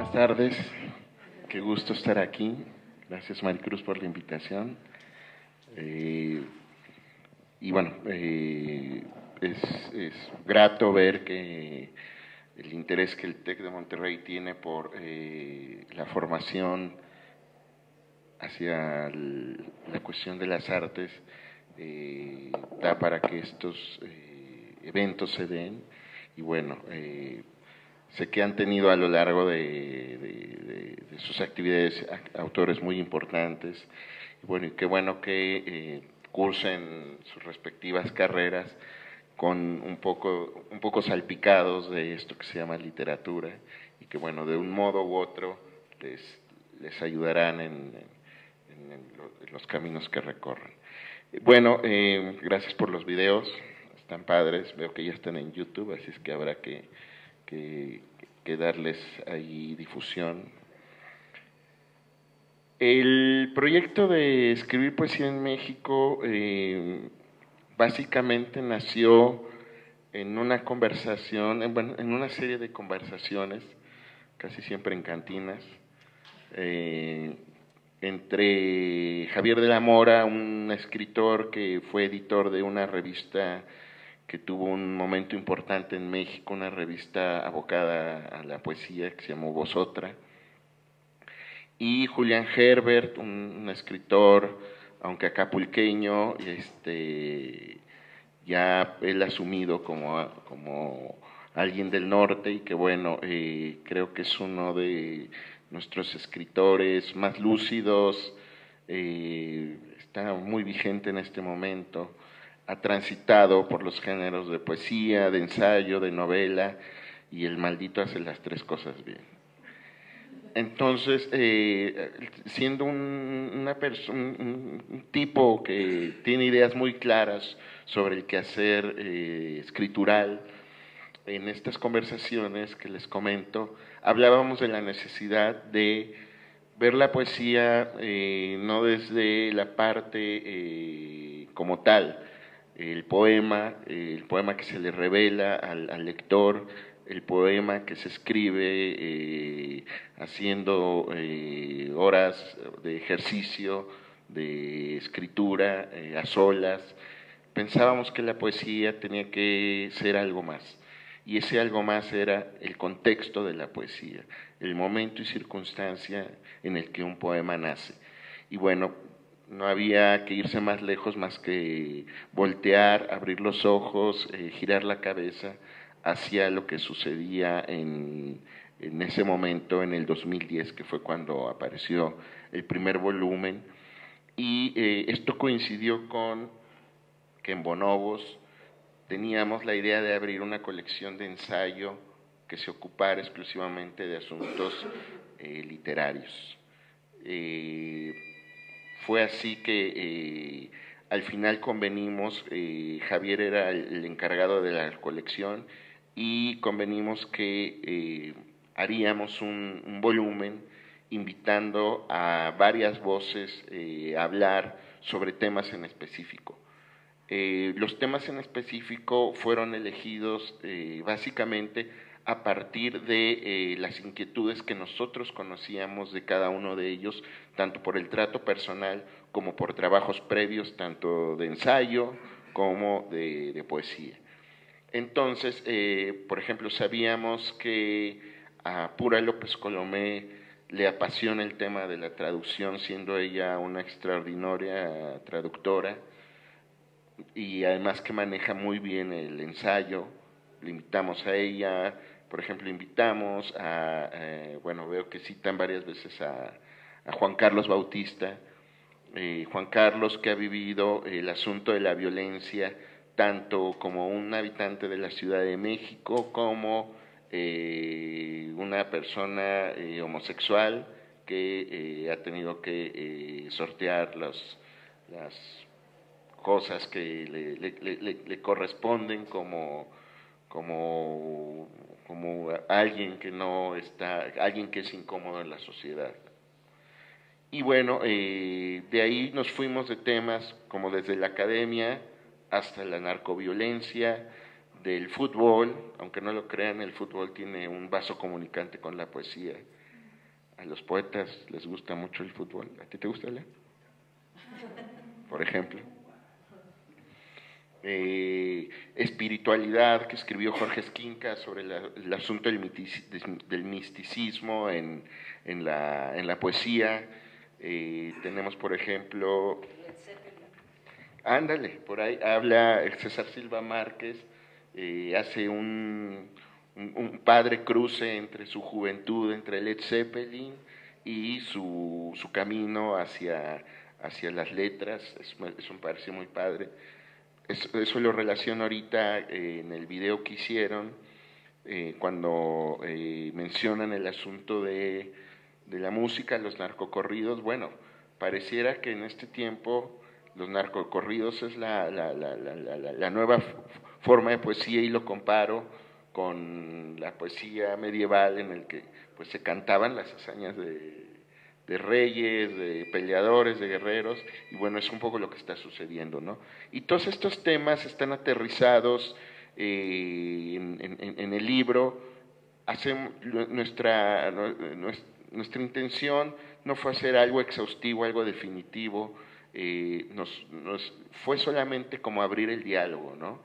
Buenas tardes, qué gusto estar aquí. Gracias Maricruz por la invitación. Y bueno, es grato ver que el interés que el TEC de Monterrey tiene por la formación hacia la cuestión de las artes da para que estos eventos se den. Y bueno, sé que han tenido a lo largo de sus actividades autores muy importantes. Y bueno, y qué bueno que cursen sus respectivas carreras con un poco salpicados de esto que se llama literatura, y que bueno, de un modo u otro les ayudarán en los caminos que recorren. Bueno, gracias por los videos, están padres, veo que ya están en YouTube, así es que habrá que darles ahí difusión. El proyecto de escribir poesía en México básicamente nació en una conversación, en una serie de conversaciones, casi siempre en cantinas, entre Javier de la Mora, un escritor que fue editor de una revista que tuvo un momento importante en México, una revista abocada a la poesía que se llamó Vosotra, y Julián Herbert, un escritor, aunque acapulqueño, ya él asumido como alguien del norte, y que bueno, creo que es uno de nuestros escritores más lúcidos, está muy vigente en este momento, ha transitado por los géneros de poesía, de ensayo, de novela, y el maldito hace las tres cosas bien. Entonces, siendo un tipo que tiene ideas muy claras sobre el quehacer escritural, en estas conversaciones que les comento, hablábamos de la necesidad de ver la poesía no desde la parte como tal, el poema que se le revela al lector, el poema que se escribe haciendo horas de ejercicio, de escritura, a solas. Pensábamos que la poesía tenía que ser algo más, y ese algo más era el contexto de la poesía, el momento y circunstancia en el que un poema nace. Y bueno, no había que irse más lejos más que voltear, abrir los ojos, girar la cabeza hacia lo que sucedía en ese momento, en el 2010, que fue cuando apareció el primer volumen, y esto coincidió con que en Bonobos teníamos la idea de abrir una colección de ensayo que se ocupara exclusivamente de asuntos literarios. Fue así que al final convenimos, Javier era el encargado de la colección, y convenimos que haríamos un volumen invitando a varias voces a hablar sobre temas en específico. Los temas en específico fueron elegidos básicamente a partir de las inquietudes que nosotros conocíamos de cada uno de ellos, tanto por el trato personal como por trabajos previos, tanto de ensayo como de poesía. Entonces, por ejemplo, sabíamos que a Pura López Colomé le apasiona el tema de la traducción, siendo ella una extraordinaria traductora, y además que maneja muy bien el ensayo. Le invitamos a ella, por ejemplo, invitamos bueno, veo que citan varias veces a Juan Carlos Bautista, Juan Carlos, que ha vivido el asunto de la violencia tanto como un habitante de la Ciudad de México como una persona homosexual que ha tenido que sortear las cosas que le corresponden como alguien que no está, alguien que es incómodo en la sociedad. Y bueno, de ahí nos fuimos de temas como desde la academia hasta la narcoviolencia, del fútbol, aunque no lo crean, el fútbol tiene un vaso comunicante con la poesía. a los poetas les gusta mucho el fútbol. ¿A ti te gusta, Lea? Por ejemplo. Espiritualidad, que escribió Jorge Esquinca sobre el asunto del misticismo en la poesía. Tenemos, por ejemplo, ándale, por ahí habla César Silva Márquez, hace un padre cruce entre su juventud, entre Led Zeppelin y su camino hacia las letras. Eso me parece muy padre. Eso lo relaciono ahorita en el video que hicieron, cuando mencionan el asunto de la música, los narcocorridos. Bueno, pareciera que en este tiempo los narcocorridos es la nueva forma de poesía, y lo comparo con la poesía medieval en el que pues se cantaban las hazañas de reyes, de peleadores, de guerreros, y bueno, es un poco lo que está sucediendo, ¿no? Y todos estos temas están aterrizados en el libro. Nuestra intención no fue hacer algo exhaustivo, algo definitivo, fue solamente como abrir el diálogo, ¿no?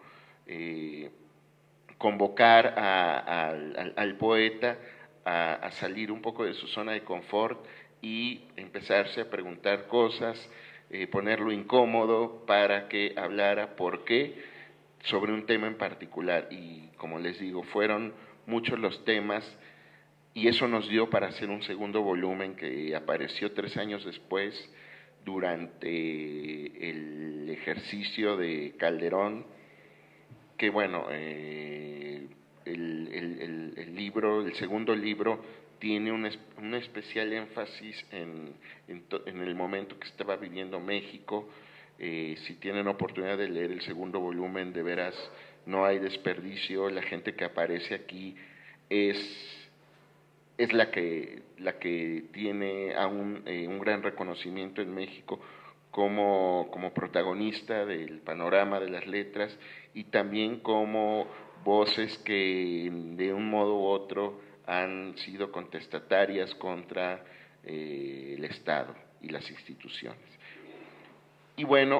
Convocar al poeta a salir un poco de su zona de confort y empezarse a preguntar cosas, ponerlo incómodo para que hablara por qué sobre un tema en particular. Y como les digo, fueron muchos los temas, y eso nos dio para hacer un segundo volumen que apareció 3 años después, durante el ejercicio de Calderón, que bueno, el libro, el segundo libro, tiene un especial énfasis en el momento que estaba viviendo México. Si tienen oportunidad de leer el segundo volumen, de veras no hay desperdicio. La gente que aparece aquí es la que tiene aún un gran reconocimiento en México como protagonista del panorama de las letras, y también como voces que de un modo u otro han sido contestatarias contra el Estado y las instituciones. Y bueno,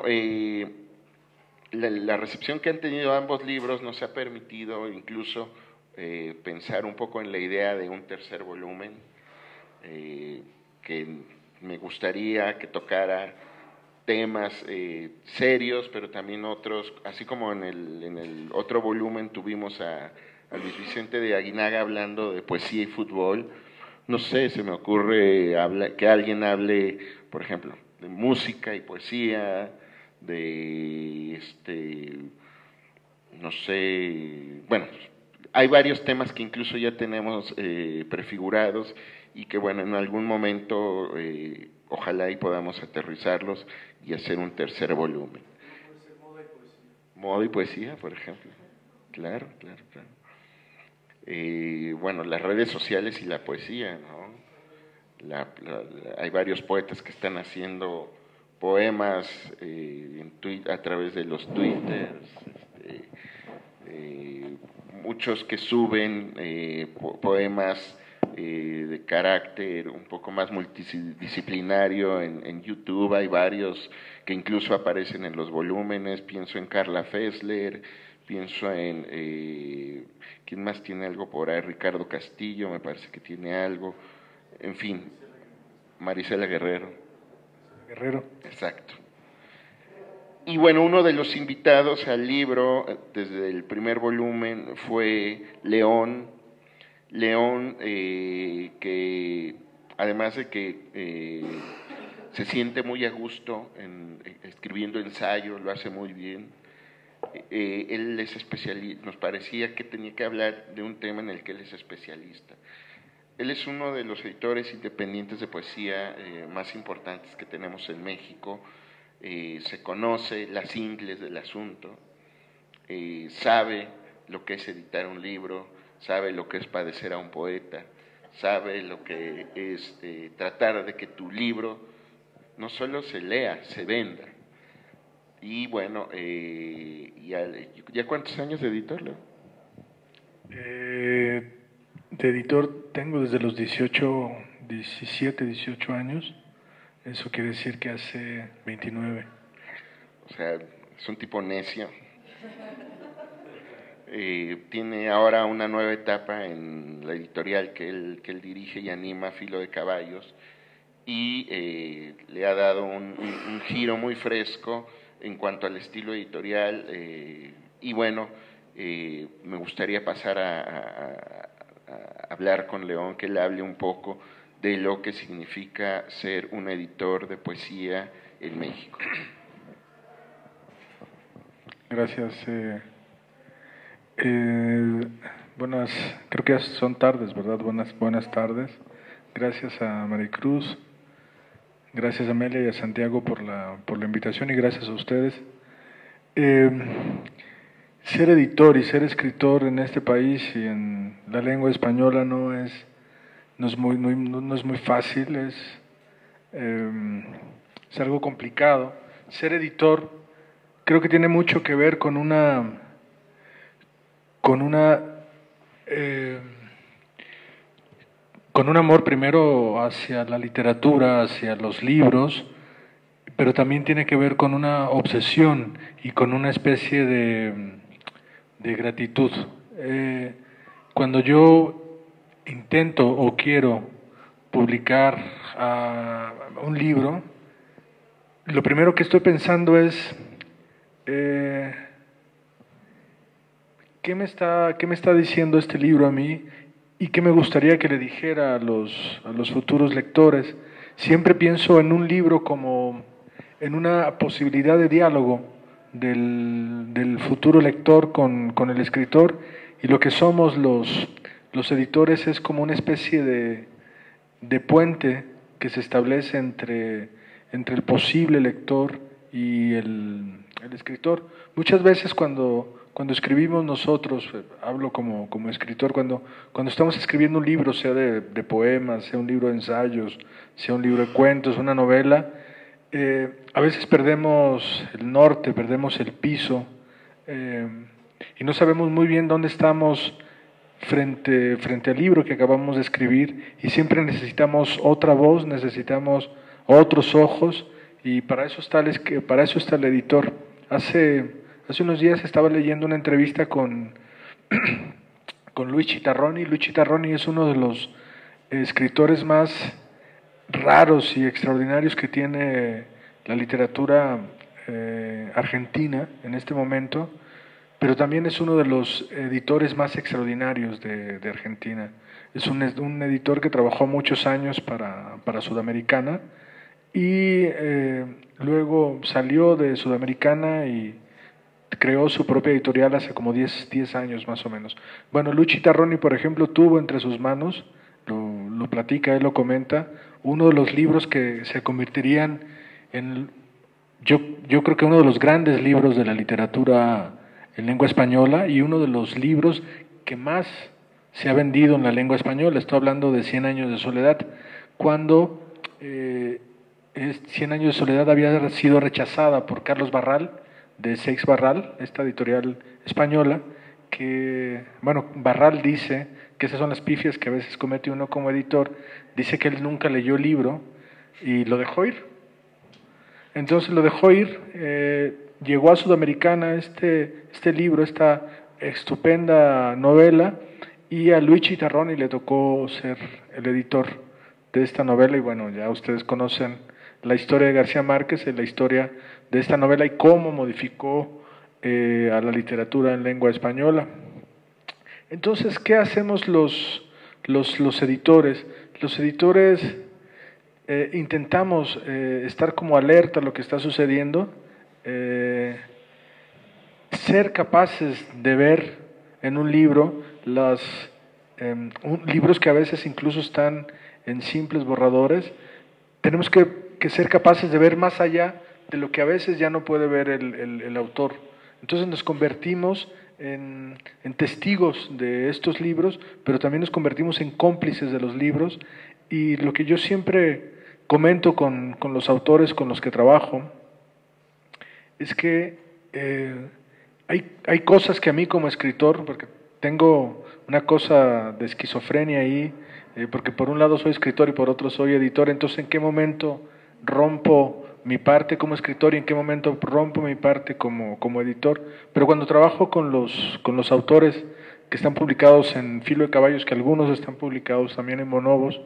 la recepción que han tenido ambos libros nos ha permitido incluso pensar un poco en la idea de un tercer volumen, que me gustaría que tocara temas serios, pero también otros, así como en el otro volumen tuvimos a Luis Vicente de Aguinaga hablando de poesía y fútbol. No sé, se me ocurre que alguien hable, por ejemplo, de música y poesía, de no sé, bueno, hay varios temas que incluso ya tenemos prefigurados, y que bueno, en algún momento ojalá y podamos aterrizarlos y hacer un tercer volumen. Moda y poesía, por ejemplo. Claro, claro, claro. Bueno, las redes sociales y la poesía, ¿no? Hay varios poetas que están haciendo poemas a través de los twitters, muchos que suben poemas de carácter un poco más multidisciplinario en YouTube. Hay varios que incluso aparecen en los volúmenes. Pienso en Carla Fessler, pienso en ¿quién más tiene algo por ahí? Ricardo Castillo me parece que tiene algo, en fin, Marisela Guerrero. Exacto. Y bueno, uno de los invitados al libro desde el primer volumen fue León, que además de que se siente muy a gusto escribiendo ensayo, lo hace muy bien. Él es especialista, nos parecía que tenía que hablar de un tema en el que él es especialista. Él es uno de los editores independientes de poesía más importantes que tenemos en México. Se conoce las ingles del asunto, sabe lo que es editar un libro, sabe lo que es padecer a un poeta, sabe lo que es tratar de que tu libro no solo se lea, se venda. Y bueno, ¿ya cuántos años de editor, Leo? De editor tengo desde los 18 17, 18 años. Eso quiere decir que hace 29. O sea, es un tipo necio. Tiene ahora una nueva etapa en la editorial que él dirige y anima, Filo de Caballos, y le ha dado un giro muy fresco en cuanto al estilo editorial, y bueno, me gustaría pasar a hablar con León, que él hable un poco de lo que significa ser un editor de poesía en México. Gracias. Buenas, creo que ya son tardes, ¿verdad? Buenas tardes. Gracias a Maricruz, gracias a Amelia y a Santiago por la invitación, y gracias a ustedes. Ser editor y ser escritor en este país y en la lengua española no es muy fácil, es algo complicado. Ser editor creo que tiene mucho que ver con con un amor primero hacia la literatura, hacia los libros, pero también tiene que ver con una obsesión y con una especie de gratitud. Cuando yo intento o quiero publicar un libro, lo primero que estoy pensando es ¿qué me está diciendo este libro a mí y qué me gustaría que le dijera a los futuros lectores? Siempre pienso en un libro como en una posibilidad de diálogo del futuro lector con el escritor, y lo que somos los editores es como una especie de puente que se establece entre el posible lector y el escritor. Muchas veces cuando escribimos nosotros, hablo como escritor, cuando estamos escribiendo un libro, sea de poemas, sea un libro de ensayos, sea un libro de cuentos, una novela, a veces perdemos el norte, perdemos el piso, y no sabemos muy bien dónde estamos frente al libro que acabamos de escribir, y siempre necesitamos otra voz, necesitamos otros ojos, y para eso está el editor. Hace unos días estaba leyendo una entrevista con Luis Chitarroni. Luis Chitarroni es uno de los escritores más raros y extraordinarios que tiene la literatura argentina en este momento, pero también es uno de los editores más extraordinarios de Argentina. Es un editor que trabajó muchos años para Sudamericana, y luego salió de Sudamericana y creó su propia editorial hace como 10 años más o menos. Bueno, Luchi Tarroni, por ejemplo, tuvo entre sus manos, lo platica, él lo comenta, uno de los libros que se convertirían en, yo creo que uno de los grandes libros de la literatura en lengua española, y uno de los libros que más se ha vendido en la lengua española. Estoy hablando de 100 años de soledad, cuando 100 años de soledad había sido rechazada por Carlos Barral, de Seix Barral, esta editorial española, que, bueno, Barral dice que esas son las pifias que a veces comete uno como editor. Dice que él nunca leyó el libro y lo dejó ir. Entonces lo dejó ir, llegó a Sudamericana este libro, esta estupenda novela, y a Luigi Tarroni le tocó ser el editor de esta novela. Y bueno, ya ustedes conocen la historia de García Márquez, la historia de esta novela y cómo modificó a la literatura en lengua española. Entonces, ¿qué hacemos los editores? Los editores intentamos estar como alerta a lo que está sucediendo, ser capaces de ver en un libro libros que a veces incluso están en simples borradores. Tenemos que ser capaces de ver más allá de lo que a veces ya no puede ver el autor. Entonces nos convertimos en testigos de estos libros, pero también nos convertimos en cómplices de los libros. Y lo que yo siempre comento con los autores con los que trabajo es que hay cosas que a mí como escritor, porque tengo una cosa de esquizofrenia ahí, porque por un lado soy escritor y por otro soy editor, entonces ¿en qué momento rompo mi parte como escritor y en qué momento rompo mi parte como editor? Pero cuando trabajo con los autores que están publicados en Filo de Caballos, que algunos están publicados también en Bonobos,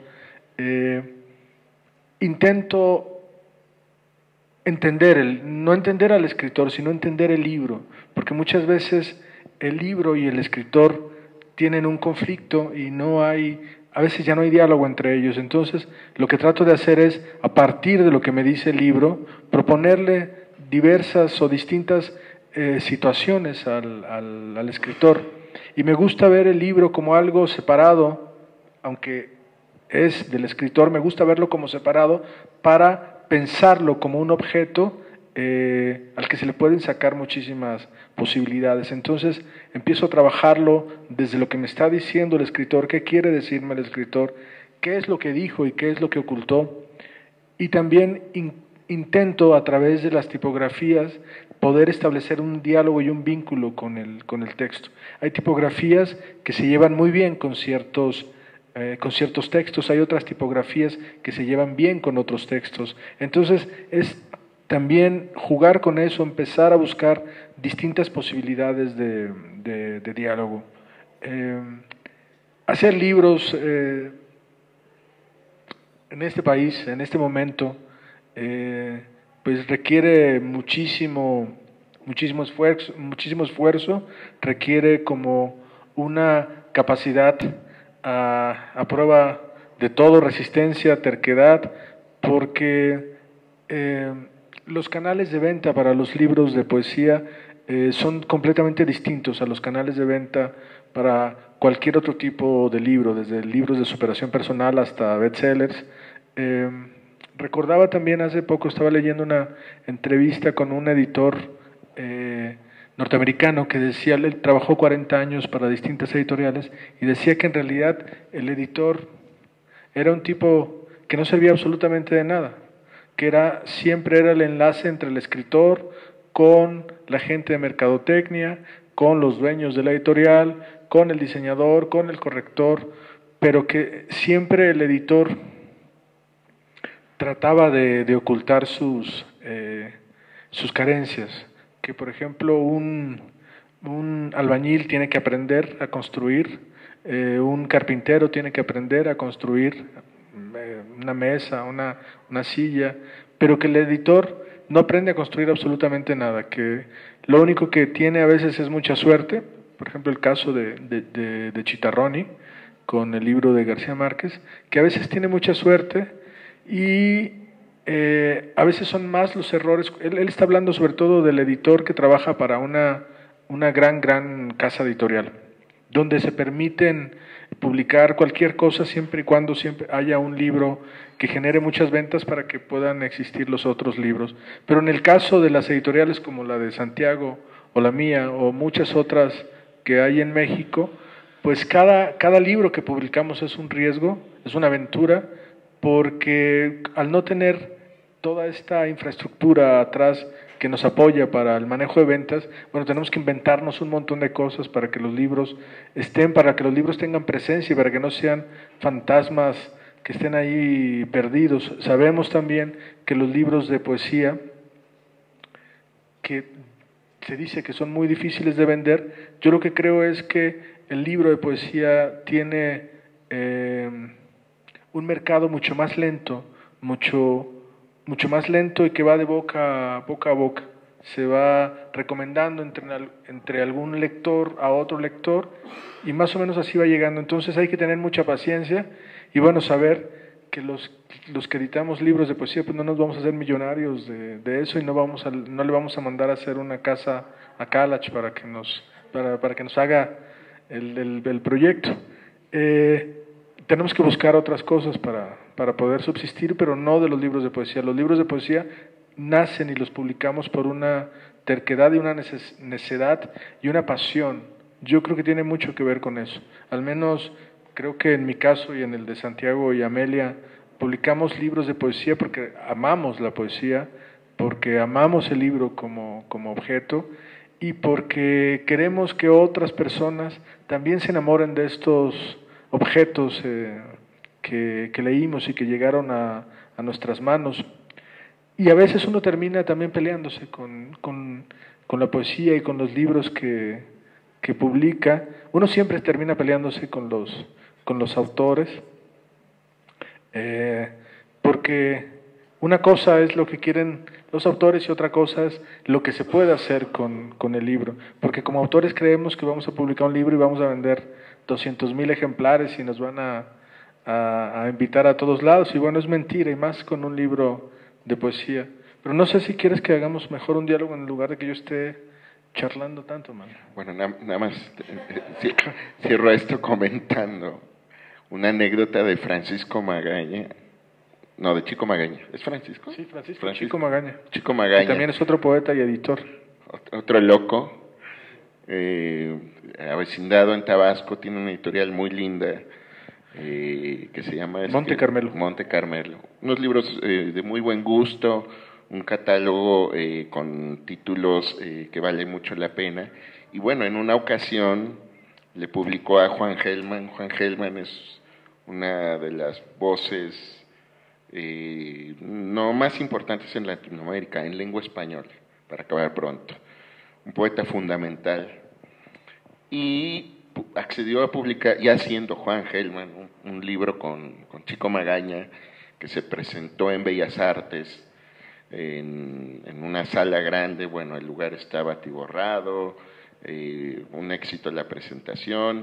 intento entender, no entender al escritor, sino entender el libro, porque muchas veces el libro y el escritor tienen un conflicto y a veces ya no hay diálogo entre ellos. Entonces, lo que trato de hacer es, a partir de lo que me dice el libro, proponerle diversas o distintas situaciones al escritor. Y me gusta ver el libro como algo separado, aunque es del escritor, me gusta verlo como separado para pensarlo como un objeto al que se le pueden sacar muchísimas posibilidades. Entonces empiezo a trabajarlo desde lo que me está diciendo el escritor, qué quiere decirme el escritor, qué es lo que dijo y qué es lo que ocultó. Y también intento a través de las tipografías poder establecer un diálogo y un vínculo con el texto. Hay tipografías que se llevan muy bien con ciertos textos, hay otras tipografías que se llevan bien con otros textos. Entonces es también jugar con eso, empezar a buscar distintas posibilidades de diálogo. Hacer libros en este país, en este momento, pues requiere muchísimo esfuerzo, requiere como una capacidad a prueba de todo, resistencia, terquedad, porque los canales de venta para los libros de poesía son completamente distintos a los canales de venta para cualquier otro tipo de libro, desde libros de superación personal hasta bestsellers. Recordaba también hace poco, estaba leyendo una entrevista con un editor norteamericano que decía, él trabajó 40 años para distintas editoriales y decía que en realidad el editor era un tipo que no servía absolutamente de nada, que siempre era el enlace entre el escritor con la gente de mercadotecnia, con los dueños de la editorial, con el diseñador, con el corrector, pero que siempre el editor trataba de ocultar sus carencias, que por ejemplo un albañil tiene que aprender a construir, un carpintero tiene que aprender a construir una mesa, una silla, pero que el editor no aprende a construir absolutamente nada, que lo único que tiene a veces es mucha suerte, por ejemplo el caso de Chitarroni con el libro de García Márquez, que a veces tiene mucha suerte y a veces son más los errores. Él está hablando sobre todo del editor que trabaja para una gran casa editorial, donde se permiten publicar cualquier cosa siempre y cuando siempre haya un libro que genere muchas ventas para que puedan existir los otros libros. Pero en el caso de las editoriales como la de Santiago o la mía o muchas otras que hay en México, pues cada libro que publicamos es un riesgo, es una aventura, porque al no tener toda esta infraestructura atrás que nos apoya para el manejo de ventas, bueno, tenemos que inventarnos un montón de cosas para que los libros para que los libros tengan presencia y para que no sean fantasmas que estén ahí perdidos. Sabemos también que los libros de poesía, que se dice que son muy difíciles de vender, yo lo que creo es que el libro de poesía tiene un mercado mucho más lento, mucho más lento y que va de boca a boca. Se va recomendando entre algún lector a otro lector y más o menos así va llegando. Entonces hay que tener mucha paciencia y bueno, saber que los que editamos libros de poesía pues no nos vamos a hacer millonarios de eso y no le vamos a mandar a hacer una casa a Calach para que nos haga el proyecto. Tenemos que buscar otras cosas para poder subsistir, pero no de los libros de poesía. Los libros de poesía nacen y los publicamos por una terquedad y una necedad y una pasión. Yo creo que tiene mucho que ver con eso. Al menos creo que en mi caso y en el de Santiago y Amelia, publicamos libros de poesía porque amamos la poesía, porque amamos el libro como objeto y porque queremos que otras personas también se enamoren de estos objetos que leímos y que llegaron a nuestras manos. Y a veces uno termina también peleándose con la poesía y con los libros que publica. Uno siempre termina peleándose con los autores, porque una cosa es lo que quieren los autores y otra cosa es lo que se puede hacer con el libro. Porque como autores creemos que vamos a publicar un libro y vamos a vender 200,000 ejemplares y nos van a invitar a todos lados. Y bueno, es mentira, y más con un libro de poesía. Pero no sé si quieres que hagamos mejor un diálogo en lugar de que yo esté charlando tanto, man. Bueno, nada más cierro esto comentando una anécdota de Francisco Magaña. No, de Chico Magaña. ¿Es Francisco? Sí, Francisco Chico Magaña. Chico Magaña. Y también es otro poeta y editor. Otro loco. Avecindado en Tabasco, tiene una editorial muy linda que se llama Monte Carmelo. Monte Carmelo. Unos libros de muy buen gusto, un catálogo con títulos que vale mucho la pena. Y bueno, en una ocasión le publicó a Juan Gelman. Juan Gelman es una de las voces no más importantes en Latinoamérica, en lengua española, para acabar pronto. Un poeta fundamental. Y accedió a publicar, ya siendo Juan Gelman, un libro con Chico Magaña, que se presentó en Bellas Artes, en una sala grande. Bueno, el lugar estaba atiborrado, un éxito la presentación,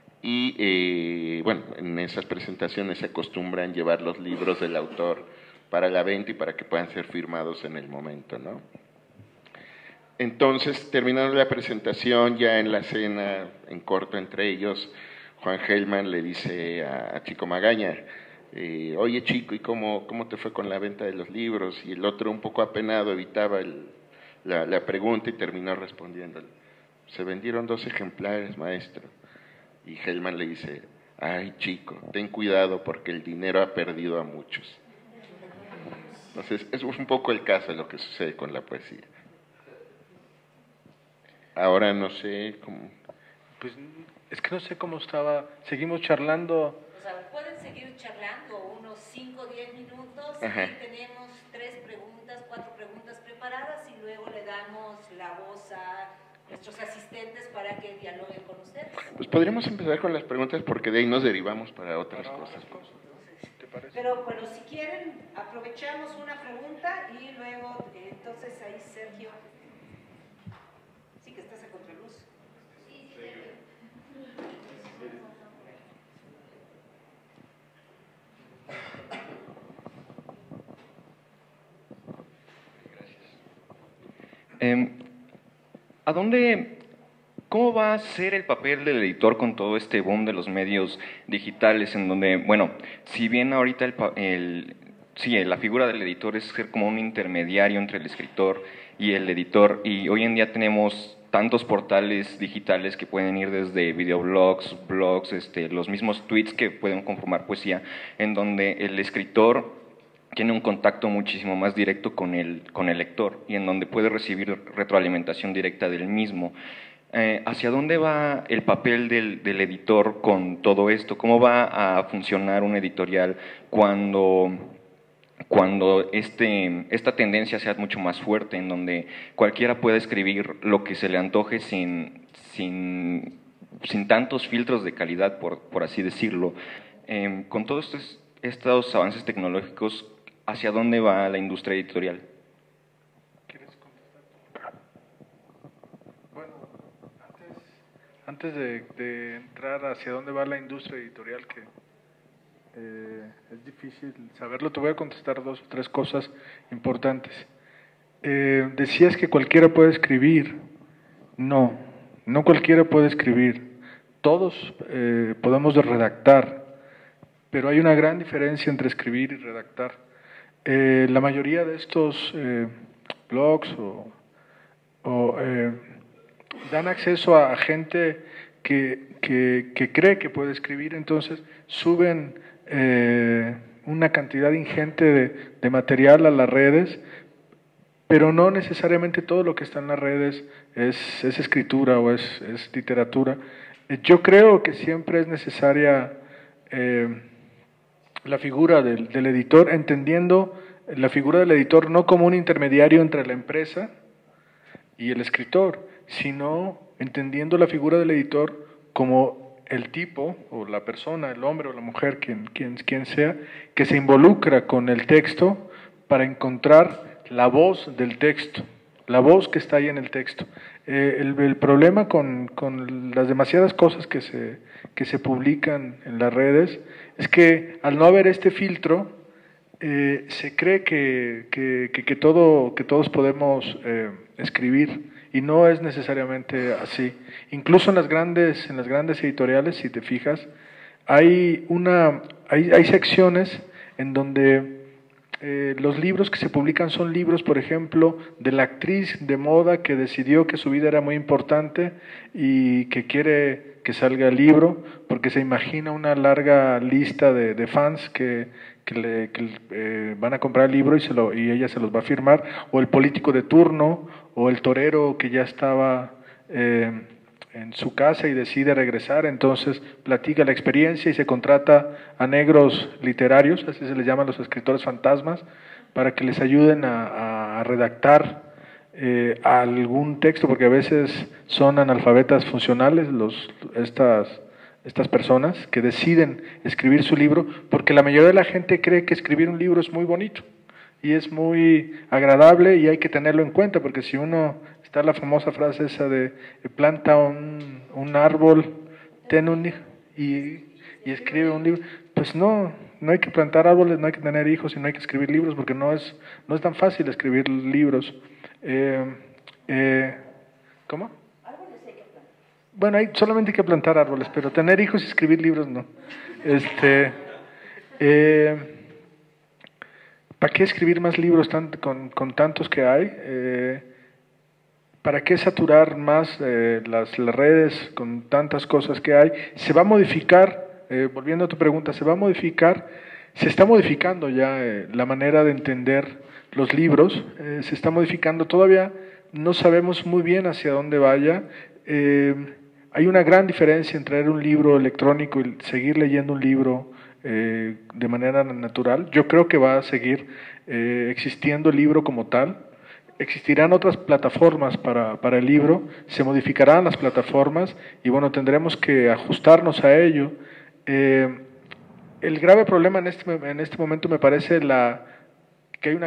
y bueno, en esas presentaciones se acostumbran llevar los libros del autor para la venta y para que puedan ser firmados en el momento, ¿no? Entonces, terminando la presentación, ya en la cena, en corto entre ellos, Juan Gelman le dice a Chico Magaña, oye Chico, ¿y cómo te fue con la venta de los libros? Y el otro, un poco apenado, evitaba la pregunta y terminó respondiéndole, se vendieron 2 ejemplares, maestro. Y Gelman le dice, ay Chico, ten cuidado porque el dinero ha perdido a muchos. Entonces, es un poco el caso de lo que sucede con la poesía. Ahora no sé cómo... Pues es que no sé cómo estaba. Seguimos charlando. O sea, pueden seguir charlando unos 5 o 10 minutos. Ajá. Y tenemos 4 preguntas preparadas y luego le damos la voz a nuestros asistentes para que dialoguen con ustedes. Pues podríamos empezar con las preguntas porque de ahí nos derivamos para otras cosas. ¿Te parece? Pero bueno, si quieren, aprovechamos una pregunta y luego, entonces ahí Sergio... Sí, que estás a contraluz. ¿Cómo va a ser el papel del editor con todo este boom de los medios digitales en donde, bueno, si bien ahorita la figura del editor es ser como un intermediario entre el escritor y el editor, y hoy en día tenemos tantos portales digitales que pueden ir desde videoblogs, blogs, los mismos tweets que pueden conformar poesía, en donde el escritor tiene un contacto muchísimo más directo con el lector y en donde puede recibir retroalimentación directa del mismo. ¿Hacia dónde va el papel del editor con todo esto? ¿Cómo va a funcionar un editorial cuando esta tendencia sea mucho más fuerte, en donde cualquiera pueda escribir lo que se le antoje sin tantos filtros de calidad, por así decirlo? Con todos estos avances tecnológicos, ¿hacia dónde va la industria editorial? ¿Quieres contestar? Bueno, antes de entrar hacia dónde va la industria editorial, que es difícil saberlo, te voy a contestar 2 o 3 cosas importantes. Decías que cualquiera puede escribir. No cualquiera puede escribir. Todos podemos redactar, pero hay una gran diferencia entre escribir y redactar. La mayoría de estos blogs dan acceso a gente que cree que puede escribir, entonces suben una cantidad ingente de material a las redes pero no necesariamente todo lo que está en las redes es escritura o es literatura. Yo creo que siempre es necesaria la figura del editor, entendiendo la figura del editor no como un intermediario entre la empresa y el escritor, sino entendiendo la figura del editor como el tipo o la persona, el hombre o la mujer, quien sea, que se involucra con el texto para encontrar la voz del texto, la voz que está ahí en el texto. El problema con las demasiadas cosas que se publican en las redes es que al no haber este filtro, se cree que todos podemos escribir, y no es necesariamente así. Incluso en las grandes editoriales, si te fijas, hay secciones en donde los libros que se publican son libros, por ejemplo, de la actriz de moda que decidió que su vida era muy importante y que quiere que salga el libro, porque se imagina una larga lista de fans que van a comprar el libro y ella se los va a firmar, o el político de turno, o el torero que ya estaba en su casa y decide regresar, entonces platica la experiencia y se contrata a negros literarios, así se les llaman los escritores fantasmas, para que les ayuden a redactar algún texto, porque a veces son analfabetas funcionales estas personas que deciden escribir su libro, porque la mayoría de la gente cree que escribir un libro es muy bonito y es muy agradable y hay que tenerlo en cuenta, porque si uno, está la famosa frase esa de planta un árbol, ten un hijo y escribe un libro, pues no hay que plantar árboles, no hay que tener hijos y no hay que escribir libros, porque no es tan fácil escribir libros. ¿Cómo? Bueno, solamente hay que plantar árboles, pero tener hijos y escribir libros no. ¿Para qué escribir más libros con tantos que hay? ¿Para qué saturar más las redes con tantas cosas que hay? Se va a modificar, volviendo a tu pregunta, se está modificando ya la manera de entender los libros, se está modificando, todavía no sabemos muy bien hacia dónde vaya. Hay una gran diferencia entre leer un libro electrónico y seguir leyendo un libro de manera natural. Yo creo que va a seguir existiendo el libro como tal. Existirán otras plataformas para el libro, se modificarán las plataformas y bueno, tendremos que ajustarnos a ello. El grave problema en este momento me parece que hay una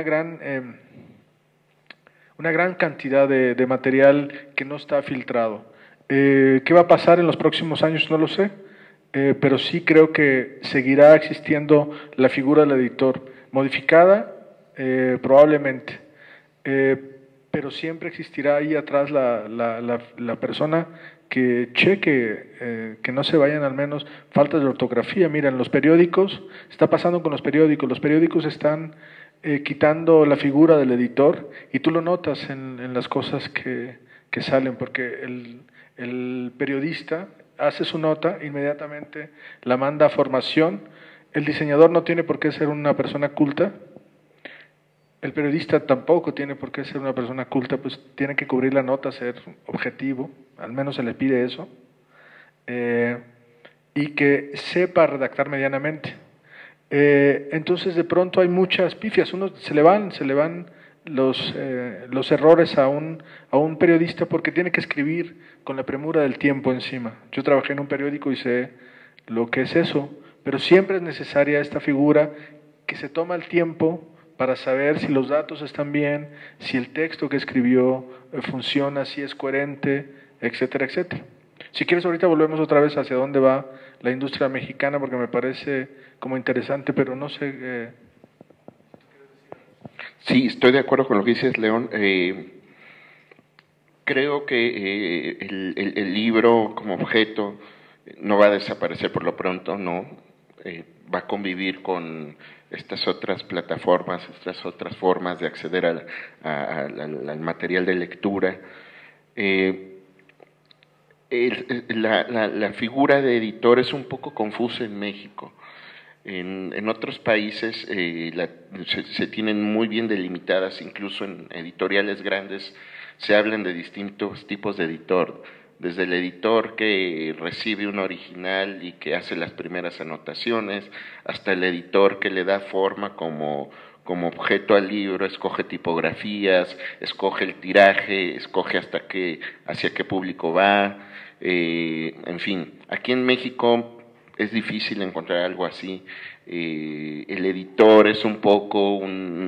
gran cantidad de material que no está filtrado. ¿Qué va a pasar en los próximos años? No lo sé, pero sí creo que seguirá existiendo la figura del editor, modificada probablemente, pero siempre existirá ahí atrás la persona que cheque que no se vayan al menos faltas de ortografía. Mira, en los periódicos, está pasando con los periódicos están quitando la figura del editor y tú lo notas en las cosas que salen, porque el periodista hace su nota, inmediatamente la manda a formación, el diseñador no tiene por qué ser una persona culta, el periodista tampoco tiene por qué ser una persona culta, pues tiene que cubrir la nota, ser objetivo, al menos se le pide eso, y que sepa redactar medianamente. Entonces de pronto hay muchas pifias, se le van los errores a un periodista porque tiene que escribir con la premura del tiempo encima. Yo trabajé en un periódico y sé lo que es eso, pero siempre es necesaria esta figura que se toma el tiempo para saber si los datos están bien, si el texto que escribió funciona, si es coherente, etcétera, etcétera. Si quieres ahorita volvemos otra vez hacia dónde va la industria mexicana, porque me parece como interesante, pero no sé. Sí, estoy de acuerdo con lo que dices, León. Creo que el libro como objeto no va a desaparecer por lo pronto, no. Va a convivir con estas otras plataformas, estas otras formas de acceder al material de lectura. La figura de editor es un poco confusa en México. En otros países se tienen muy bien delimitadas, incluso en editoriales grandes se hablan de distintos tipos de editor, desde el editor que recibe un original y que hace las primeras anotaciones, hasta el editor que le da forma como objeto al libro, escoge tipografías, escoge el tiraje, escoge hacia qué público va, en fin. Aquí en México es difícil encontrar algo así. El editor es un poco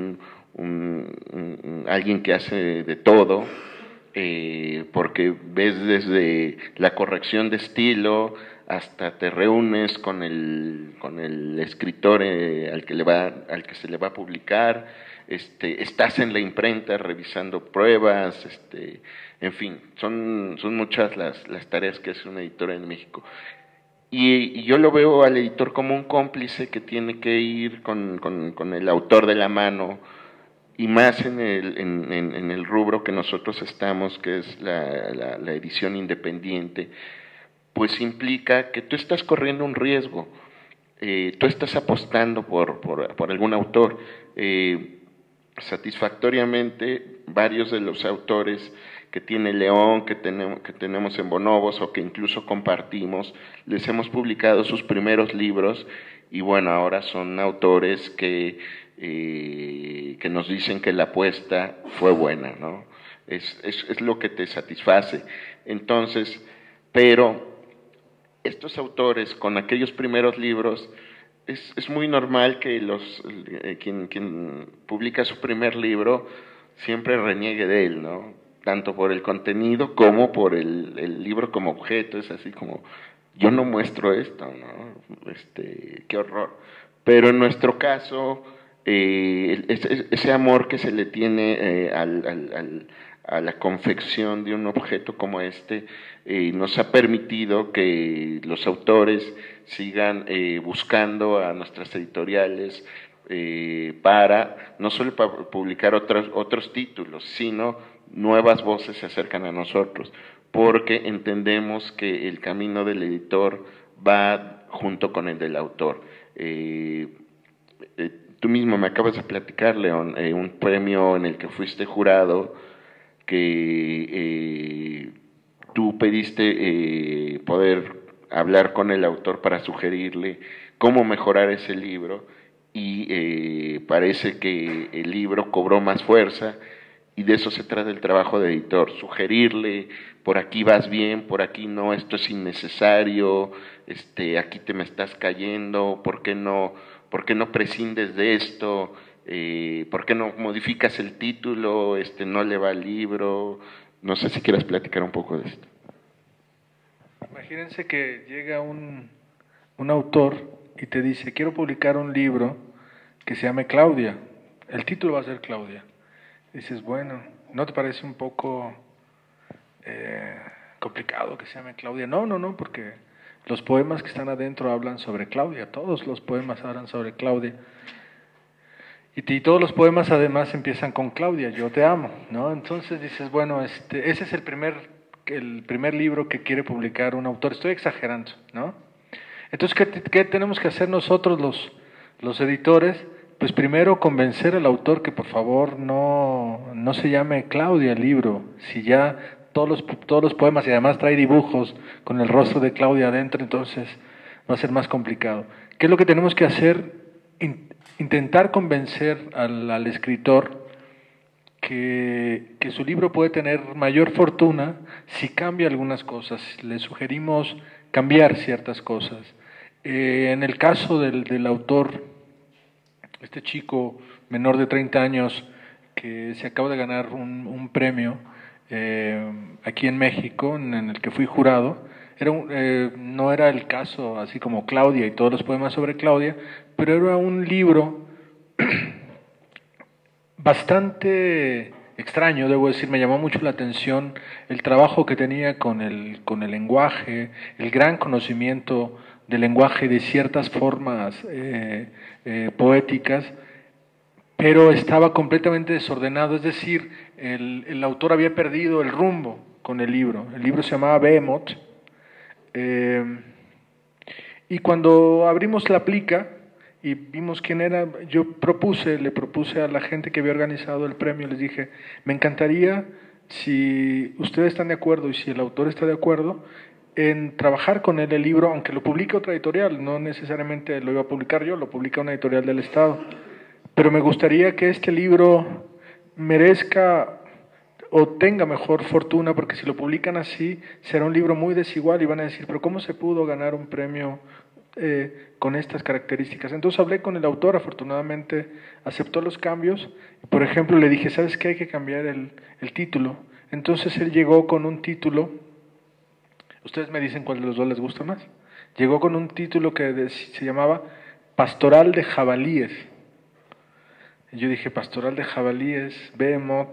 alguien que hace de todo, porque ves desde la corrección de estilo hasta te reúnes con el escritor al que se le va a publicar, estás en la imprenta revisando pruebas, en fin, son muchas las tareas que hace un editor en México. Y yo lo veo al editor como un cómplice que tiene que ir con el autor de la mano, y más en el rubro que nosotros estamos, que es la edición independiente, pues implica que tú estás corriendo un riesgo, tú estás apostando por algún autor. Satisfactoriamente, varios de los autores que tiene León, que tenemos en Bonobos o que incluso compartimos, les hemos publicado sus primeros libros y bueno, ahora son autores que nos dicen que la apuesta fue buena, ¿no? Es lo que te satisface. Entonces, pero estos autores con aquellos primeros libros, es muy normal que quien publica su primer libro siempre reniegue de él, ¿no? Tanto por el contenido como por el libro como objeto. Es así como, yo no muestro esto, ¿no? Qué horror. Pero en nuestro caso, ese amor que se le tiene a la confección de un objeto como nos ha permitido que los autores sigan buscando a nuestras editoriales para no solo para publicar otros títulos, sino nuevas voces se acercan a nosotros, porque entendemos que el camino del editor va junto con el del autor. Tú mismo me acabas de platicar, León, un premio en el que fuiste jurado, que tú pediste poder hablar con el autor para sugerirle cómo mejorar ese libro, y parece que el libro cobró más fuerza, y de eso se trata el trabajo de editor, sugerirle, por aquí vas bien, por aquí no, esto es innecesario, aquí te me estás cayendo, ¿por qué no prescindes de esto? ¿Por qué no modificas el título? No le va al libro. No sé si quieras platicar un poco de esto. Imagínense que llega un autor y te dice, quiero publicar un libro que se llame Claudia. El título va a ser Claudia. Dices, bueno, ¿no te parece un poco complicado que se llame Claudia? No, porque los poemas que están adentro hablan sobre Claudia, todos los poemas hablan sobre Claudia. Y todos los poemas además empiezan con Claudia, yo te amo, ¿no? Entonces dices, bueno, ese es el primer libro que quiere publicar un autor, estoy exagerando, ¿no? Entonces, ¿qué tenemos que hacer nosotros los editores? Pues primero convencer al autor que por favor no se llame Claudia el libro, si ya todos los poemas y además trae dibujos con el rostro de Claudia adentro, entonces va a ser más complicado. ¿Qué es lo que tenemos que hacer? Intentar convencer al escritor que su libro puede tener mayor fortuna si cambia algunas cosas. Le sugerimos cambiar ciertas cosas. En el caso del autor, este chico menor de 30 años que se acaba de ganar un premio aquí en México, en el que fui jurado, no era el caso así como Claudia y todos los poemas sobre Claudia, pero era un libro bastante extraño, debo decir. Me llamó mucho la atención el trabajo que tenía con el lenguaje, el gran conocimiento del lenguaje, de ciertas formas poéticas, pero estaba completamente desordenado, es decir, el autor había perdido el rumbo con el libro. El libro se llamaba Behemoth, y cuando abrimos la plica, y vimos quién era. Le propuse a la gente que había organizado el premio, les dije, me encantaría, si ustedes están de acuerdo y si el autor está de acuerdo, en trabajar con él el libro, aunque lo publique otra editorial, no necesariamente lo iba a publicar yo, lo publica una editorial del Estado, pero me gustaría que este libro merezca o tenga mejor fortuna, porque si lo publican así, será un libro muy desigual y van a decir, pero ¿cómo se pudo ganar un premio con estas características? Entonces hablé con el autor, afortunadamente aceptó los cambios. Por ejemplo, le dije, ¿sabes qué? Hay que cambiar el título. Entonces él llegó con un título, ustedes me dicen cuál de los dos les gusta más. Llegó con un título que se llamaba Pastoral de Jabalíes. Y yo dije, Pastoral de Jabalíes, Behemoth.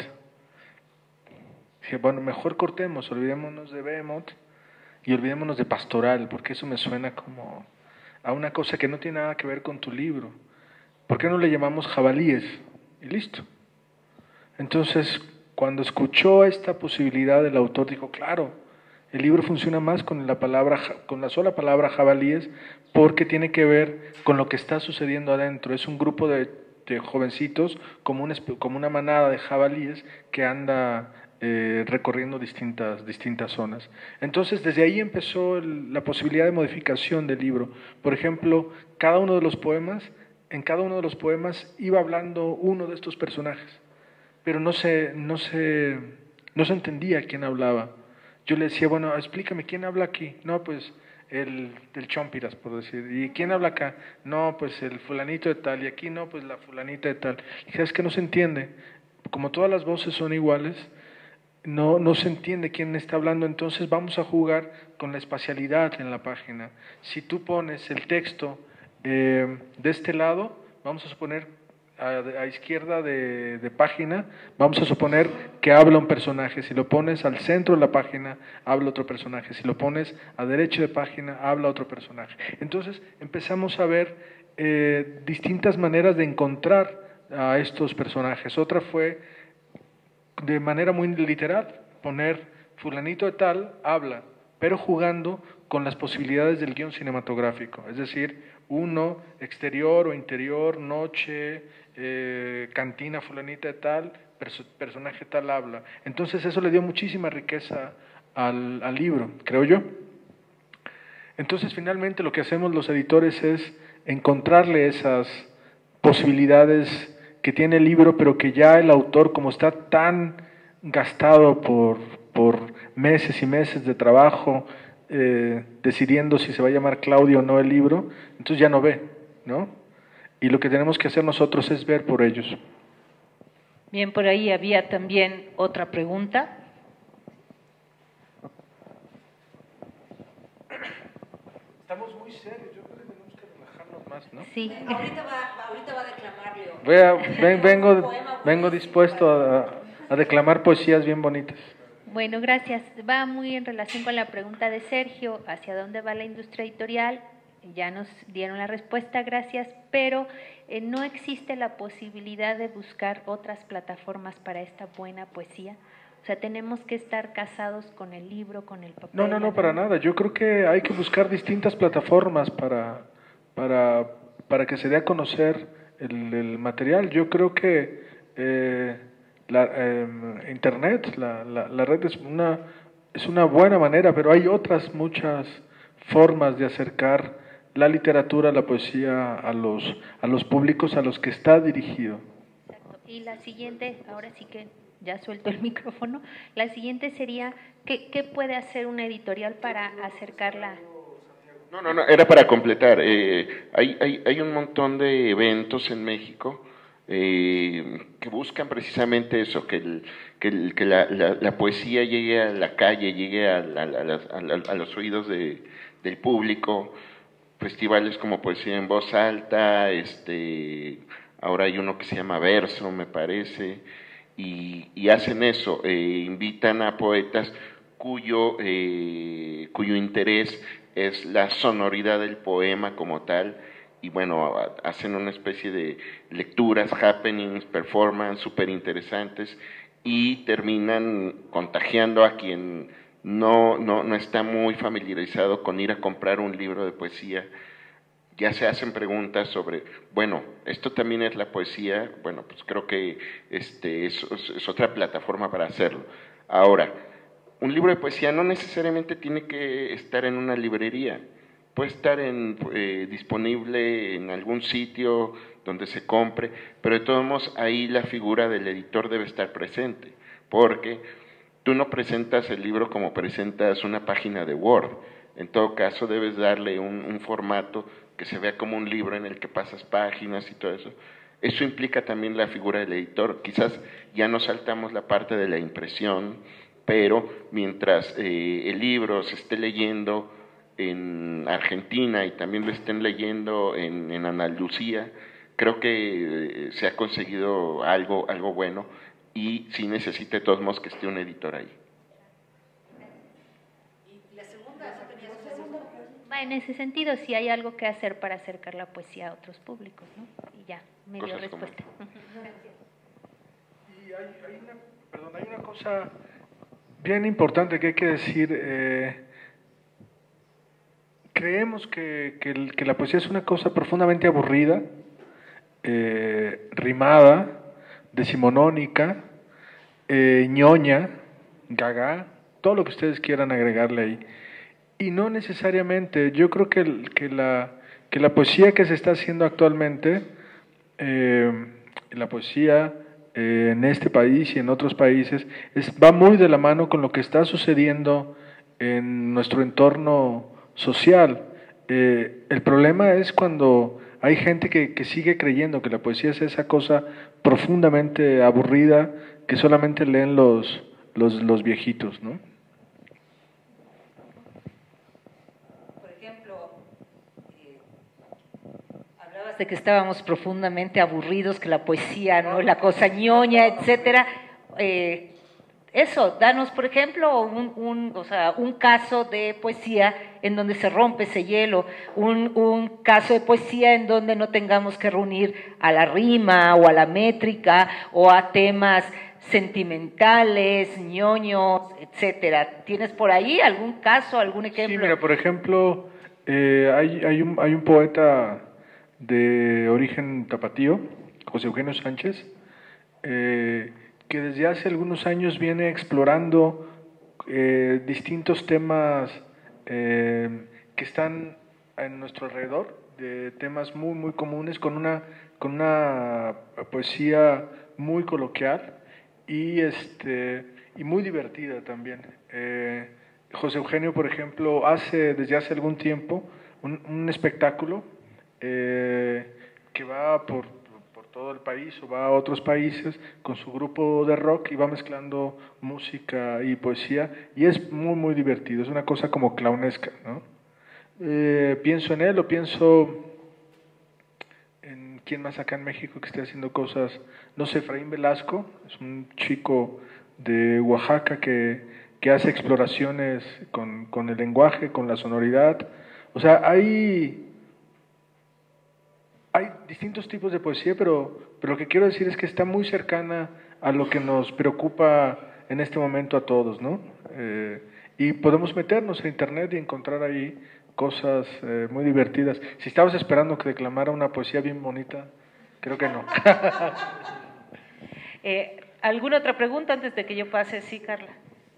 Dije, bueno, mejor cortemos, olvidémonos de Behemoth y olvidémonos de Pastoral, porque eso me suena como a una cosa que no tiene nada que ver con tu libro. ¿Por qué no le llamamos Jabalíes? Y listo. Entonces, cuando escuchó esta posibilidad, el autor dijo, claro, el libro funciona más con la sola palabra jabalíes, porque tiene que ver con lo que está sucediendo adentro. Es un grupo de jovencitos, como una manada de jabalíes que anda recorriendo distintas zonas. Entonces, desde ahí empezó la posibilidad de modificación del libro. Por ejemplo, en cada uno de los poemas iba hablando uno de estos personajes, pero no se entendía quién hablaba. Yo le decía, bueno, explícame, ¿quién habla aquí? No, pues el Chompiras, por decir. ¿Y quién habla acá? No, pues el fulanito de tal. Y aquí no, pues la fulanita de tal. Y dije, es que no se entiende. Como todas las voces son iguales, no se entiende quién está hablando. Entonces vamos a jugar con la espacialidad en la página. Si tú pones el texto de este lado, vamos a suponer a izquierda de página, vamos a suponer que habla un personaje. Si lo pones al centro de la página, habla otro personaje. Si lo pones a derecha de página, habla otro personaje. Entonces empezamos a ver distintas maneras de encontrar a estos personajes. Otra fue de manera muy literal, poner fulanito de tal habla, pero jugando con las posibilidades del guión cinematográfico, es decir, uno, exterior o interior, noche, cantina fulanita de tal, personaje tal habla. Entonces eso le dio muchísima riqueza al libro, creo yo. Entonces finalmente lo que hacemos los editores es encontrarle esas posibilidades que tiene el libro, pero que ya el autor, como está tan gastado por meses y meses de trabajo, decidiendo si se va a llamar Claudio o no el libro, entonces ya no ve, ¿no? Y lo que tenemos que hacer nosotros es ver por ellos. Bien, por ahí había también otra pregunta. Estamos muy serios, yo creo que tenemos que relajarnos más, ¿no? Sí. Ahorita va a declamar, Leo. Vengo dispuesto a declamar poesías bien bonitas. Bueno, gracias. Va muy en relación con la pregunta de Sergio, ¿hacia dónde va la industria editorial? Ya nos dieron la respuesta, gracias, pero no existe la posibilidad de buscar otras plataformas para esta buena poesía. O sea, tenemos que estar casados con el libro, con el papel. No, para nada. Yo creo que hay que buscar distintas plataformas para que se dé a conocer el material. Yo creo que Internet, la red es una buena manera, pero hay otras muchas formas de acercar la literatura, la poesía a los públicos a los que está dirigido. Exacto. Y la siguiente, ahora sí que ya suelto el micrófono, la siguiente sería, ¿qué puede hacer una editorial para acercarla? No, era para completar. Hay un montón de eventos en México que buscan precisamente eso, que la poesía llegue a la calle, llegue a los oídos del público. Festivales como Poesía en Voz Alta, ahora hay uno que se llama Verso, me parece, y hacen eso, invitan a poetas cuyo interés es la sonoridad del poema como tal, y bueno, hacen una especie de lecturas, happenings, performance súper interesantes, y terminan contagiando a quien no está muy familiarizado con ir a comprar un libro de poesía. ya se hacen preguntas sobre, bueno, esto también es la poesía, bueno, pues creo que es otra plataforma para hacerlo. Ahora, un libro de poesía no necesariamente tiene que estar en una librería, puede estar disponible en algún sitio donde se compre, pero de todos modos ahí la figura del editor debe estar presente, porque tú no presentas el libro como presentas una página de Word, en todo caso debes darle un formato que se vea como un libro en el que pasas páginas y todo eso. Eso implica también la figura del editor. Quizás ya no saltamos la parte de la impresión, pero mientras el libro se esté leyendo en Argentina y también lo estén leyendo en Andalucía, creo que se ha conseguido algo bueno y sí necesita de todos modos que esté un editor ahí. Va en ese sentido, si hay algo que hacer para acercar la poesía a otros públicos, ¿no? Y ya, me dio respuesta. Y hay una cosa bien importante que hay que decir. Creemos que la poesía es una cosa profundamente aburrida, rimada, decimonónica, ñoña, gaga, todo lo que ustedes quieran agregarle ahí. Y no necesariamente, yo creo que la poesía que se está haciendo actualmente, la poesía en este país y en otros países, va muy de la mano con lo que está sucediendo en nuestro entorno social. El problema es cuando hay gente que sigue creyendo que la poesía es esa cosa profundamente aburrida que solamente leen los viejitos, ¿no? De que estábamos profundamente aburridos, que la poesía no es la cosa ñoña, etcétera. Eso, danos, por ejemplo, un caso de poesía en donde se rompe ese hielo, un caso de poesía en donde no tengamos que reunir a la rima o a la métrica o a temas sentimentales, ñoños, etcétera. ¿Tienes por ahí algún caso, algún ejemplo? Sí, mira, por ejemplo, hay un poeta de origen tapatío, José Eugenio Sánchez, que desde hace algunos años viene explorando distintos temas que están en nuestro alrededor, de temas muy, muy comunes, con una poesía muy coloquial y muy divertida también. José Eugenio, por ejemplo, desde hace algún tiempo un espectáculo que va por todo el país o va a otros países con su grupo de rock y va mezclando música y poesía y es muy, muy divertido, es una cosa como clownesca, ¿no? Pienso en él o pienso en quién más acá en México que esté haciendo cosas, no sé, Efraín Velasco, es un chico de Oaxaca que hace exploraciones con el lenguaje, con la sonoridad, o sea, hay distintos tipos de poesía, pero lo que quiero decir es que está muy cercana a lo que nos preocupa en este momento a todos, ¿no? Y podemos meternos a internet y encontrar ahí cosas muy divertidas. Si estabas esperando que declamara una poesía bien bonita, creo que no. ¿Alguna otra pregunta antes de que yo pase? Sí, Carla.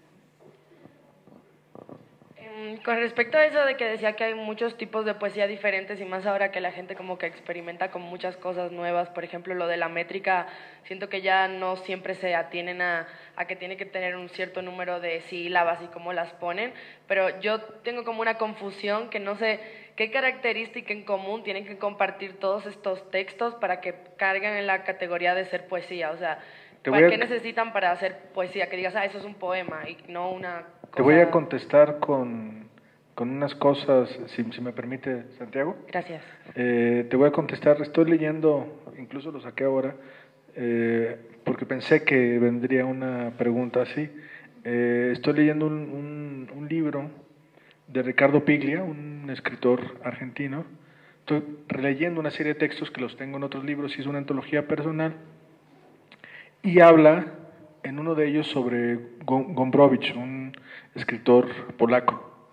Con respecto a eso de que decía que hay muchos tipos de poesía diferentes y más ahora que la gente como que experimenta con muchas cosas nuevas, por ejemplo lo de la métrica, siento que ya no siempre se atienen a que tiene que tener un cierto número de sílabas y cómo las ponen, pero yo tengo como una confusión que no sé qué característica en común tienen que compartir todos estos textos para que carguen en la categoría de ser poesía, o sea, ¿qué necesitan para hacer poesía? Que digas, eso es un poema y no una cosa... Te voy a contestar con unas cosas, si me permite, Santiago. Gracias. Te voy a contestar, estoy leyendo, incluso lo saqué ahora, porque pensé que vendría una pregunta así. Estoy leyendo un libro de Ricardo Piglia, un escritor argentino. Estoy releyendo una serie de textos que los tengo en otros libros y es una antología personal. Y habla en uno de ellos sobre Gombrowicz, un escritor polaco.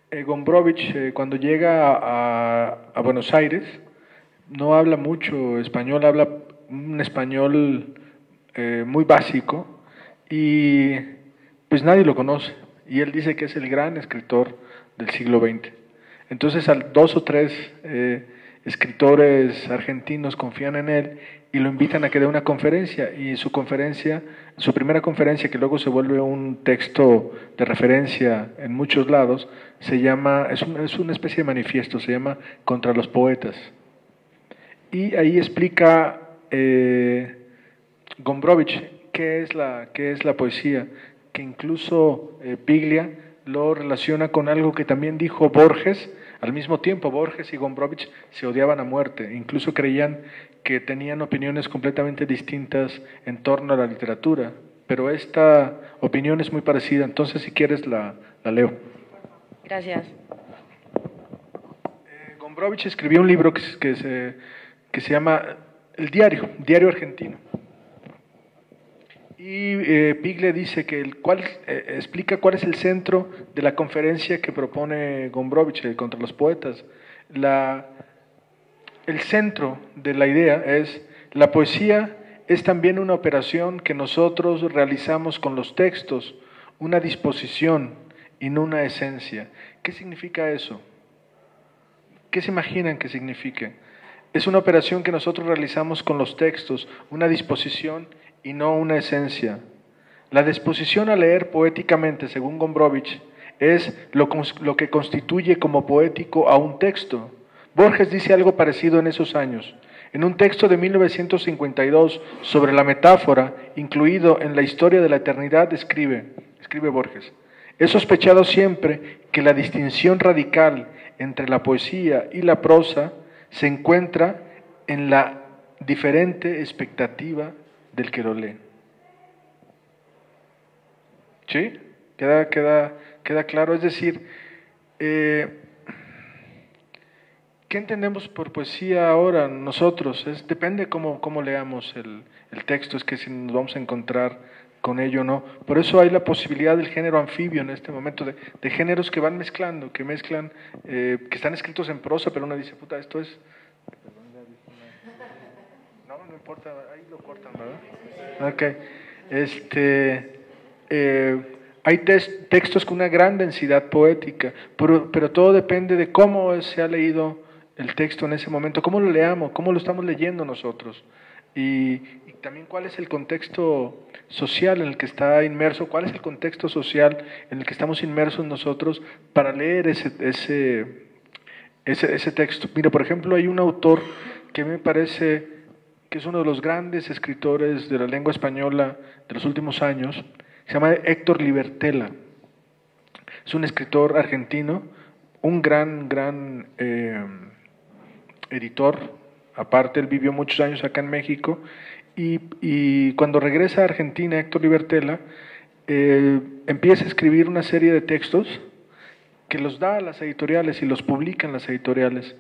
Gombrowicz, cuando llega a Buenos Aires, no habla mucho español, habla un español muy básico y pues nadie lo conoce. Y él dice que es el gran escritor del siglo XX. Entonces, dos o tres escritores argentinos confían en él y lo invitan a que dé una conferencia. Y su conferencia, su primera conferencia, que luego se vuelve un texto de referencia en muchos lados, se llama, es una especie de manifiesto, se llama Contra los Poetas. Y ahí explica Gombrowicz qué es la poesía, que incluso Piglia lo relaciona con algo que también dijo Borges. Al mismo tiempo, Borges y Gombrowicz se odiaban a muerte, incluso creían que tenían opiniones completamente distintas en torno a la literatura, pero esta opinión es muy parecida, entonces si quieres la leo. Gracias. Gombrowicz escribió un libro que se llama El Diario Argentino. Y Piglia dice que explica cuál es el centro de la conferencia que propone Gombrowicz contra los poetas. El centro de la idea es: la poesía es también una operación que nosotros realizamos con los textos, una disposición y no una esencia. ¿Qué significa eso? ¿Qué se imaginan que signifique? Es una operación que nosotros realizamos con los textos, una disposición y no una esencia. La disposición a leer poéticamente, según Gombrowicz, es lo que constituye como poético a un texto. Borges dice algo parecido en esos años. En un texto de 1952 sobre la metáfora, incluido en La historia de la eternidad, escribe Borges: he sospechado siempre que la distinción radical entre la poesía y la prosa se encuentra en la diferente expectativa del que lo lee. ¿Sí? ¿Queda claro? Es decir, ¿qué entendemos por poesía ahora nosotros? Depende cómo leamos el texto, es que si nos vamos a encontrar con ello o no. Por eso hay la posibilidad del género anfibio en este momento, de géneros que van mezclando, que están escritos en prosa, pero uno dice, puta, esto es... No importa, ahí lo cortan, ¿verdad? Ok. Hay textos con una gran densidad poética, pero todo depende de cómo se ha leído el texto en ese momento, cómo lo leamos, cómo lo estamos leyendo nosotros. Y también cuál es el contexto social en el que está inmerso, cuál es el contexto social en el que estamos inmersos nosotros para leer ese texto. Mira, por ejemplo, hay un autor que me parece que es uno de los grandes escritores de la lengua española de los últimos años, se llama Héctor Libertela. Es un escritor argentino, un gran editor. Aparte, él vivió muchos años acá en México y cuando regresa a Argentina, Héctor Libertela empieza a escribir una serie de textos que los da a las editoriales y los publica en las editoriales.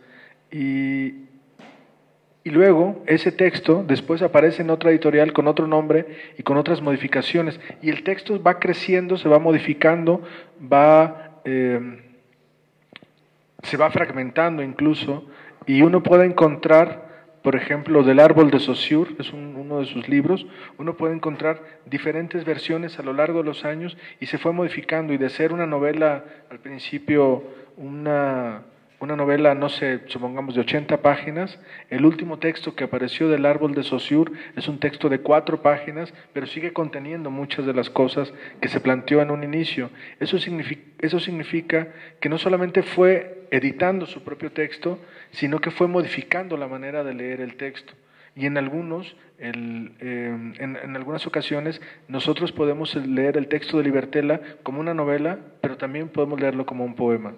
Y luego ese texto después aparece en otra editorial con otro nombre y con otras modificaciones. Y el texto va creciendo, se va modificando, se va fragmentando incluso, y uno puede encontrar, por ejemplo, del Árbol de Saussure, es uno de sus libros, uno puede encontrar diferentes versiones a lo largo de los años y se fue modificando, y de ser una novela al principio, una novela, no sé, supongamos de 80 páginas, el último texto que apareció del Árbol de Saussure es un texto de 4 páginas, pero sigue conteniendo muchas de las cosas que se planteó en un inicio. Eso significa que no solamente fue editando su propio texto, sino que fue modificando la manera de leer el texto. Y en algunas ocasiones nosotros podemos leer el texto de Libertela como una novela, pero también podemos leerlo como un poema.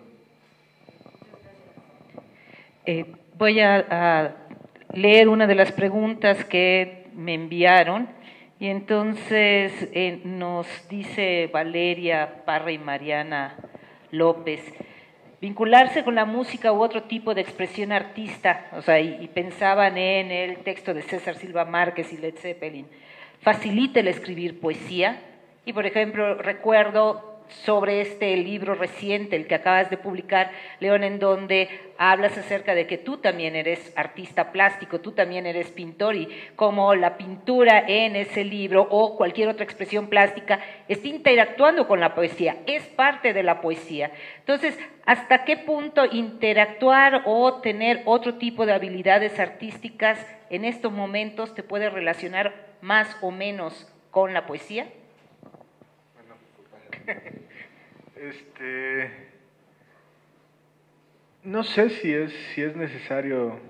Voy a leer una de las preguntas que me enviaron, y entonces nos dice Valeria Parra y Mariana López: vincularse con la música u otro tipo de expresión artista, o sea, y pensaban en el texto de César Silva Márquez y Led Zeppelin, facilita el escribir poesía. Y por ejemplo, recuerdo sobre este libro reciente, el que acabas de publicar, León, en donde hablas acerca de que tú también eres artista plástico, tú también eres pintor, y como la pintura en ese libro o cualquier otra expresión plástica está interactuando con la poesía, es parte de la poesía. Entonces, ¿hasta qué punto interactuar o tener otro tipo de habilidades artísticas en estos momentos te puede relacionar más o menos con la poesía? No sé si es necesario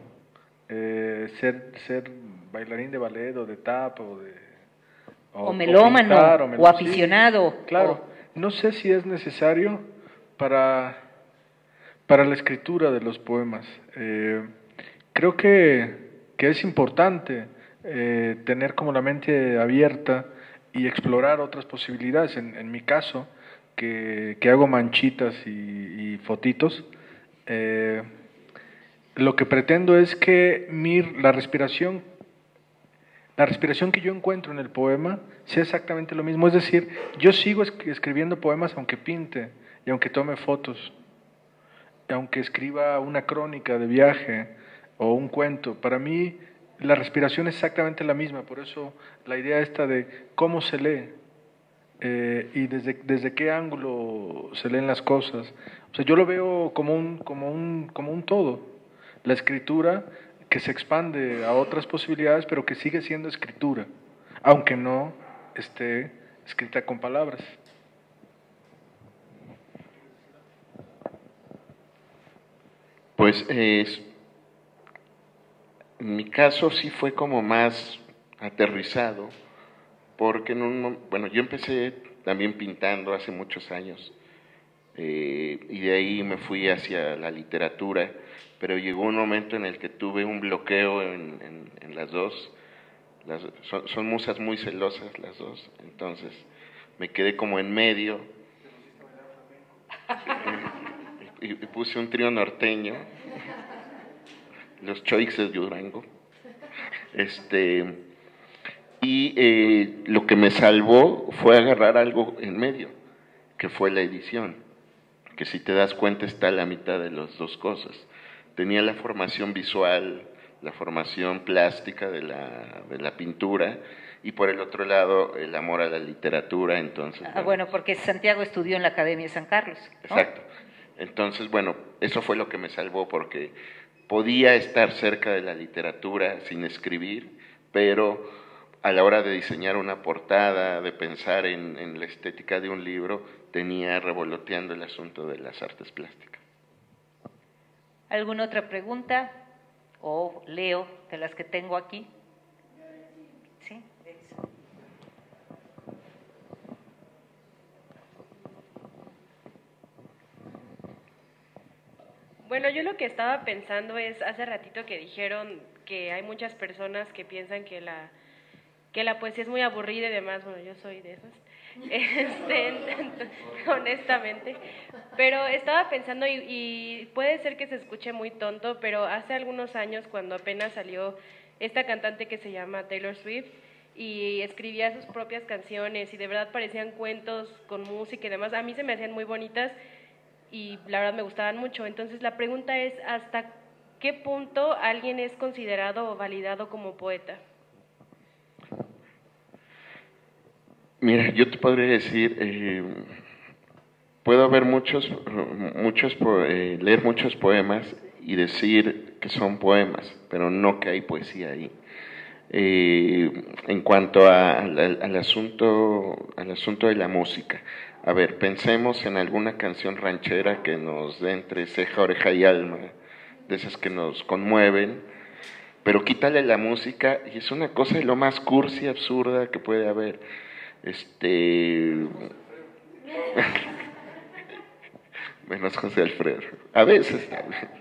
ser bailarín de ballet o de tap o melómano pintar, o aficionado. Sí, claro, no sé si es necesario para la escritura de los poemas. Creo que es importante tener como la mente abierta y explorar otras posibilidades. En mi caso, que hago manchitas y fotitos, lo que pretendo es que la respiración que yo encuentro en el poema sea exactamente lo mismo. Es decir, yo sigo escribiendo poemas aunque pinte y aunque tome fotos, y aunque escriba una crónica de viaje o un cuento. Para mí la respiración es exactamente la misma, por eso la idea esta de cómo se lee y desde qué ángulo se leen las cosas. O sea, yo lo veo como un todo. La escritura que se expande a otras posibilidades, pero que sigue siendo escritura, aunque no esté escrita con palabras. Pues en mi caso sí fue como más aterrizado, porque bueno, yo empecé también pintando hace muchos años, y de ahí me fui hacia la literatura, pero llegó un momento en el que tuve un bloqueo en las dos. Son musas muy celosas las dos, entonces me quedé como en medio y puse un trío norteño, los Choixes de Durango, y lo que me salvó fue agarrar algo en medio, que fue la edición, que si te das cuenta está a la mitad de las dos cosas. Tenía la formación visual, la formación plástica de la pintura, y por el otro lado el amor a la literatura. Entonces bueno, porque Santiago estudió en la Academia de San Carlos, ¿no? Exacto. Entonces, bueno, eso fue lo que me salvó, porque podía estar cerca de la literatura sin escribir, pero a la hora de diseñar una portada, de pensar en la estética de un libro, tenía revoloteando el asunto de las artes plásticas. ¿Alguna otra pregunta? O leo de las que tengo aquí. ¿Sí? Bueno, yo lo que estaba pensando es, hace ratito que dijeron que hay muchas personas que piensan que la poesía es muy aburrida y demás. Bueno, yo soy de esas, honestamente. Pero estaba pensando, y puede ser que se escuche muy tonto, pero hace algunos años, cuando apenas salió esta cantante que se llama Taylor Swift, y escribía sus propias canciones, y de verdad parecían cuentos con música y demás, a mí se me hacían muy bonitas, y la verdad me gustaban mucho. Entonces la pregunta es, ¿hasta qué punto alguien es considerado o validado como poeta? Mira, yo te podría decir, puedo haber leer muchos poemas y decir que son poemas, pero no que hay poesía ahí. En cuanto al asunto de la música, a ver, pensemos en alguna canción ranchera que nos dé entre ceja, oreja y alma, de esas que nos conmueven, pero quítale la música y es una cosa de lo más cursi, absurda que puede haber. Menos José Alfredo, a veces.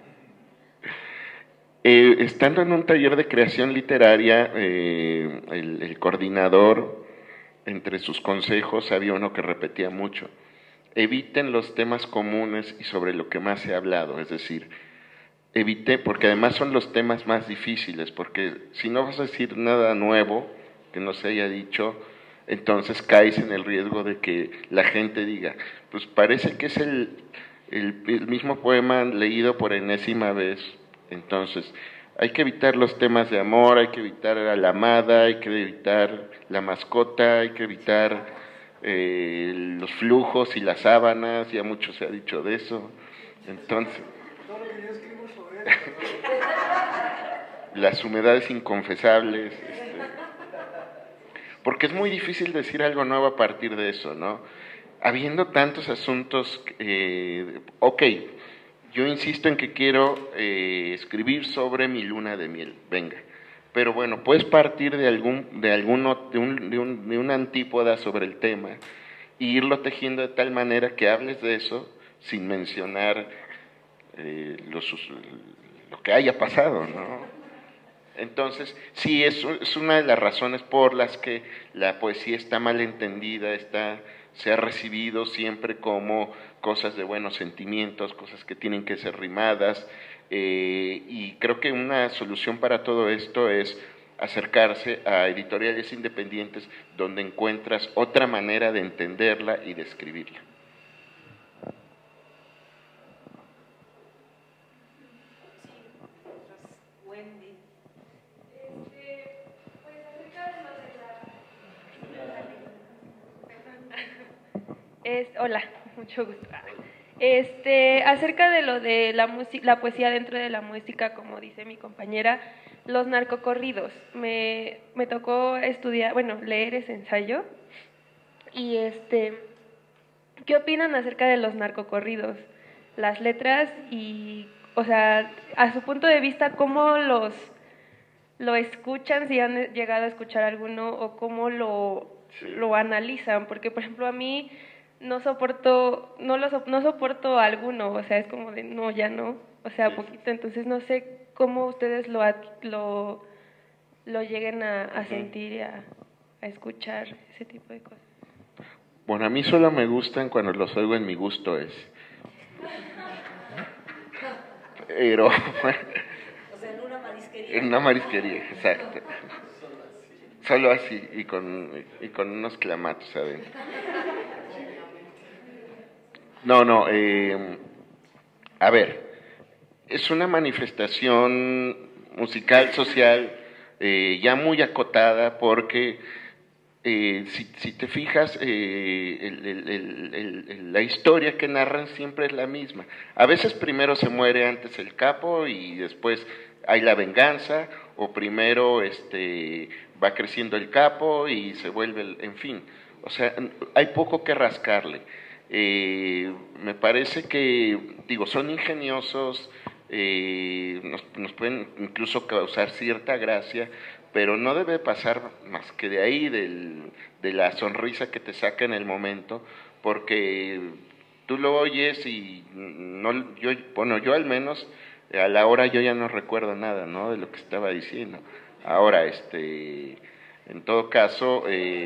Estando en un taller de creación literaria, el coordinador, entre sus consejos, había uno que repetía mucho: eviten los temas comunes y sobre lo que más se ha hablado, es decir, porque además son los temas más difíciles, porque si no vas a decir nada nuevo que no se haya dicho, entonces caes en el riesgo de que la gente diga, pues parece que es el mismo poema leído por enésima vez. Entonces, hay que evitar los temas de amor, hay que evitar a la amada, hay que evitar la mascota, hay que evitar los flujos y las sábanas, ya mucho se ha dicho de eso. Entonces, las humedades inconfesables, porque es muy difícil decir algo nuevo a partir de eso, ¿no? Habiendo tantos asuntos, ok, yo insisto en que quiero escribir sobre mi luna de miel, venga, pero bueno, puedes partir de una antípoda sobre el tema e irlo tejiendo de tal manera que hables de eso sin mencionar lo que haya pasado, ¿no? Entonces, sí, es una de las razones por las que la poesía está mal entendida, se ha recibido siempre como cosas de buenos sentimientos, cosas que tienen que ser rimadas, y creo que una solución para todo esto es acercarse a editoriales independientes donde encuentras otra manera de entenderla y de escribirla. Hola, mucho gusto. Acerca de lo de la poesía dentro de la música, como dice mi compañera, los narcocorridos. Me tocó estudiar, leer ese ensayo. Y ¿qué opinan acerca de los narcocorridos? Las letras y, o sea, a su punto de vista, ¿cómo lo escuchan, si han llegado a escuchar alguno, o cómo lo analizan? Porque, por ejemplo, a mí no soporto alguno, o sea, es como de no, ya no, o sea, poquito, entonces no sé cómo ustedes lo lleguen a sentir y a escuchar ese tipo de cosas. Bueno, a mí solo me gustan cuando los oigo en mi gusto es. Pero, O sea, en una marisquería. En una marisquería, exacto. Solo así, y con unos clamatos adentro. No, a ver, es una manifestación musical, social, ya muy acotada, porque si te fijas, la historia que narran siempre es la misma. A veces primero se muere antes el capo y después hay la venganza, o primero va creciendo el capo y se vuelve, en fin, o sea, hay poco que rascarle. Me parece que, son ingeniosos, nos pueden incluso causar cierta gracia, pero no debe pasar más que de ahí, de la sonrisa que te saca en el momento, porque tú lo oyes y yo al menos a la hora yo ya no recuerdo nada, ¿no?, de lo que estaba diciendo. Ahora, en todo caso,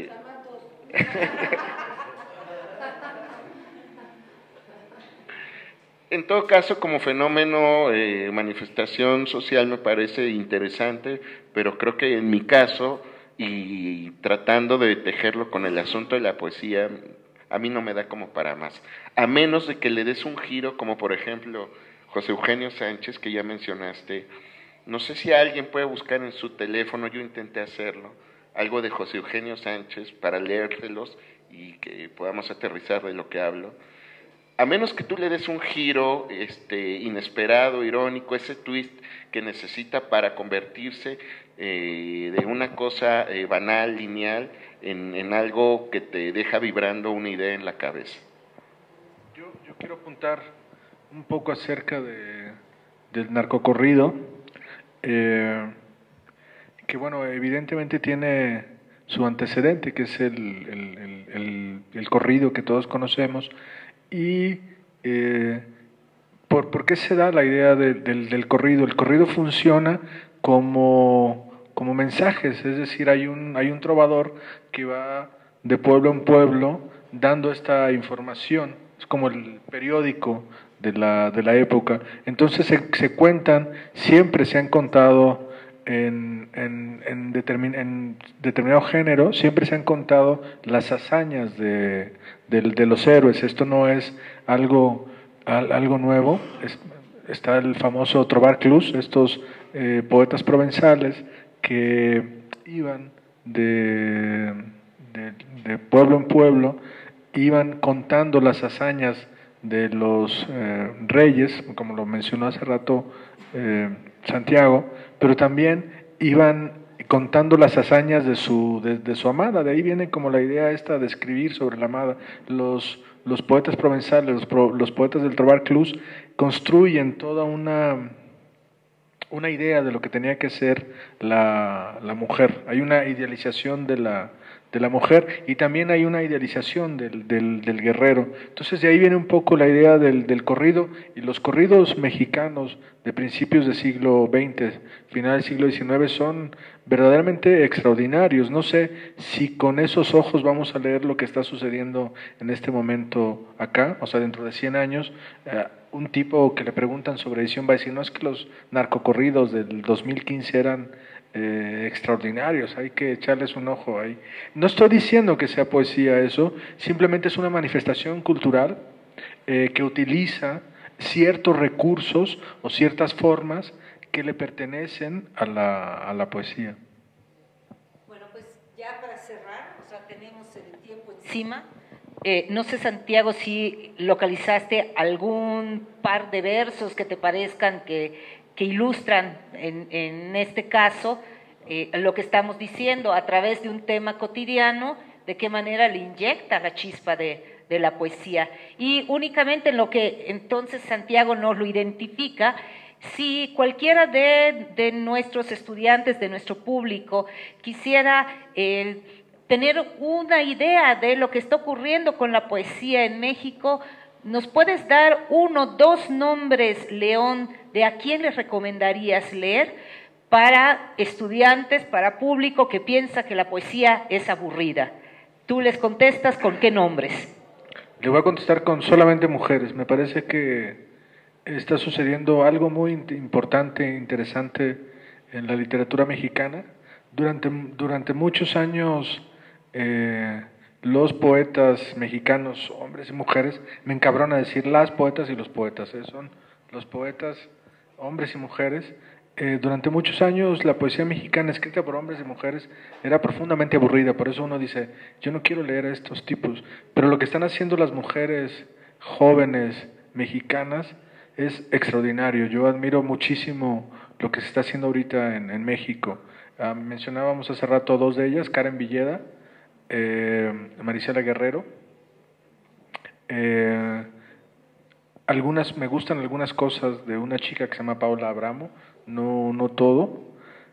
en todo caso, como fenómeno, manifestación social me parece interesante, pero creo que en mi caso, y tratando de tejerlo con el asunto de la poesía, a mí no me da como para más. A menos de que le des un giro, como por ejemplo José Eugenio Sánchez, que ya mencionaste. No sé si alguien puede buscar en su teléfono, yo intenté hacerlo, algo de José Eugenio Sánchez para leérselos y que podamos aterrizar de lo que hablo. A menos que tú le des un giro inesperado, irónico, ese twist que necesita para convertirse de una cosa banal, lineal, en algo que te deja vibrando una idea en la cabeza. Yo quiero apuntar un poco acerca del narcocorrido, que bueno, evidentemente tiene su antecedente, que es el corrido que todos conocemos. ¿Y por qué se da la idea del corrido? El corrido funciona como mensajes, es decir, hay un trovador que va de pueblo en pueblo dando esta información, es como el periódico de la época. Entonces se cuentan, siempre se han contado en determinado género siempre se han contado las hazañas de los héroes. Esto no es algo nuevo. Está el famoso Trobar Clus, estos poetas provenzales que iban de pueblo en pueblo, iban contando las hazañas de los reyes, como lo mencionó hace rato Santiago, pero también iban contando las hazañas de su amada. De ahí viene como la idea esta de escribir sobre la amada. Los poetas provenzales, los poetas del Trobar Clus, construyen toda una idea de lo que tenía que ser la mujer. Hay una idealización de la mujer y también hay una idealización del guerrero. Entonces de ahí viene un poco la idea del corrido, y los corridos mexicanos de principios del siglo XX, final del siglo XIX, son verdaderamente extraordinarios. No sé si con esos ojos vamos a leer lo que está sucediendo en este momento acá, o sea, dentro de 100 años, un tipo que le preguntan sobre edición va a decir, no, es que los narcocorridos del 2015 eran extraordinarios, hay que echarles un ojo ahí. No estoy diciendo que sea poesía eso, simplemente es una manifestación cultural que utiliza ciertos recursos o ciertas formas que le pertenecen a la poesía. Bueno, pues ya para cerrar, o sea, tenemos el tiempo encima. No sé, Santiago, si localizaste algún par de versos que te parezcan que ilustran en este caso lo que estamos diciendo a través de un tema cotidiano, de qué manera le inyecta la chispa de la poesía. Y únicamente en lo que entonces Santiago nos lo identifica, si cualquiera de nuestros estudiantes, de nuestro público, quisiera tener una idea de lo que está ocurriendo con la poesía en México, ¿nos puedes dar 1, 2 nombres, León, de a quién les recomendarías leer para estudiantes, para público que piensa que la poesía es aburrida? Tú les contestas con qué nombres. Le voy a contestar con solamente mujeres. Me parece que está sucediendo algo muy importante e interesante en la literatura mexicana. Durante muchos años los poetas mexicanos, hombres y mujeres, me encabrona decir las poetas y los poetas, son los poetas, hombres y mujeres. Durante muchos años la poesía mexicana escrita por hombres y mujeres era profundamente aburrida, por eso uno dice, yo no quiero leer a estos tipos, pero lo que están haciendo las mujeres jóvenes mexicanas es extraordinario. Yo admiro muchísimo lo que se está haciendo ahorita en México. Mencionábamos hace rato 2 de ellas, Karen Villeda, Marisela Guerrero. Me gustan algunas cosas de una chica que se llama Paula Abramo, no todo.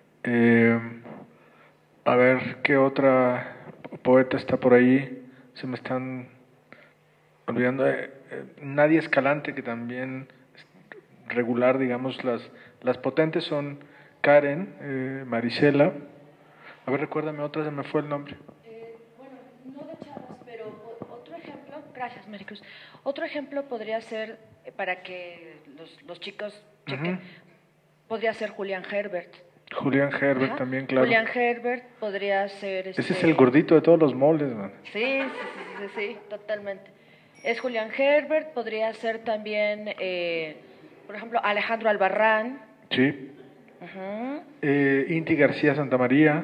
A ver, ¿qué otra poeta está por ahí? Se me están olvidando. Nadia Escalante, que también es regular, digamos, las potentes son Karen, Marisela. A ver, recuérdame otra, se me fue el nombre. Bueno, no de chavas, pero otro ejemplo, gracias, Maricruz. Otro ejemplo podría ser, para que los chicos chequen, podría ser Julián Herbert. Julián Herbert también, claro. Julián Herbert podría ser... Ese es el gordito de todos los moldes, man. Sí, totalmente. Es Julián Herbert, podría ser también, por ejemplo, Alejandro Albarrán. Sí. Inti García Santamaría.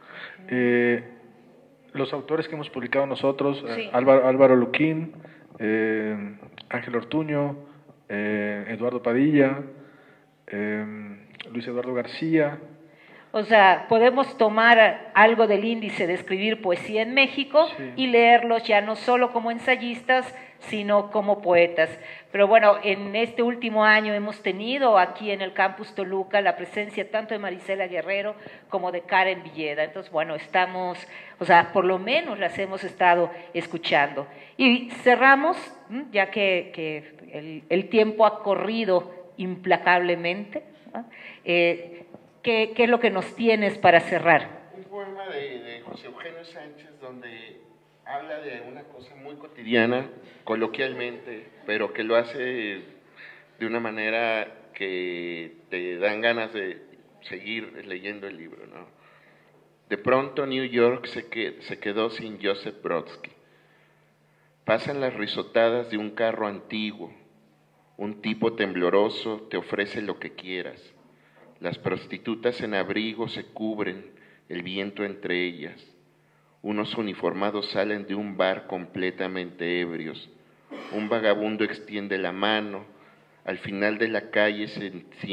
Los autores que hemos publicado nosotros, sí. Álvaro Luquín, Ángel Ortuño, Eduardo Padilla, Luis Eduardo García. O sea, podemos tomar algo del índice de escribir poesía en México, sí, y leerlos ya no solo como ensayistas, sino como poetas. Pero bueno, en este último año hemos tenido aquí en el Campus Toluca la presencia tanto de Marisela Guerrero como de Karen Villeda. Entonces, bueno, estamos, o sea, por lo menos las hemos estado escuchando. Y cerramos, ya que el tiempo ha corrido implacablemente, ¿no? ¿Qué es lo que nos tienes para cerrar? Un poema de José Eugenio Sánchez donde habla de una cosa muy cotidiana, coloquialmente, pero que lo hace de una manera que te dan ganas de seguir leyendo el libro, ¿no? De pronto New York se quedó sin Joseph Brodsky. Pasan las risotadas de un carro antiguo. Un tipo tembloroso te ofrece lo que quieras. Las prostitutas en abrigo se cubren, el viento entre ellas. Unos uniformados salen de un bar completamente ebrios. Un vagabundo extiende la mano. Al final de la calle se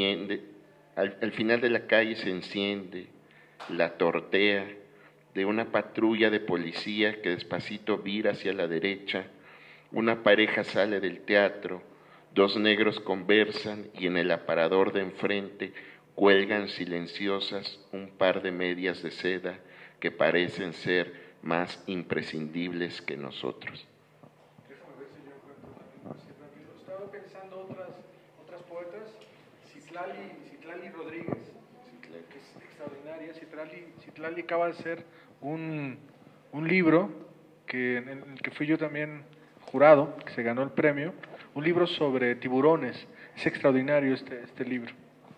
enciende la tortea de una patrulla de policía que despacito vira hacia la derecha. Una pareja sale del teatro, dos negros conversan y en el aparador de enfrente cuelgan silenciosas un par de medias de seda que parecen ser más imprescindibles que nosotros. Déjame ver si yo encuentro también. Estaba pensando otras poetas, Citlali Rodríguez, que es extraordinaria. Citlali acaba de hacer un libro en el que fui yo también jurado, que se ganó el premio, un libro sobre tiburones. Es extraordinario este libro.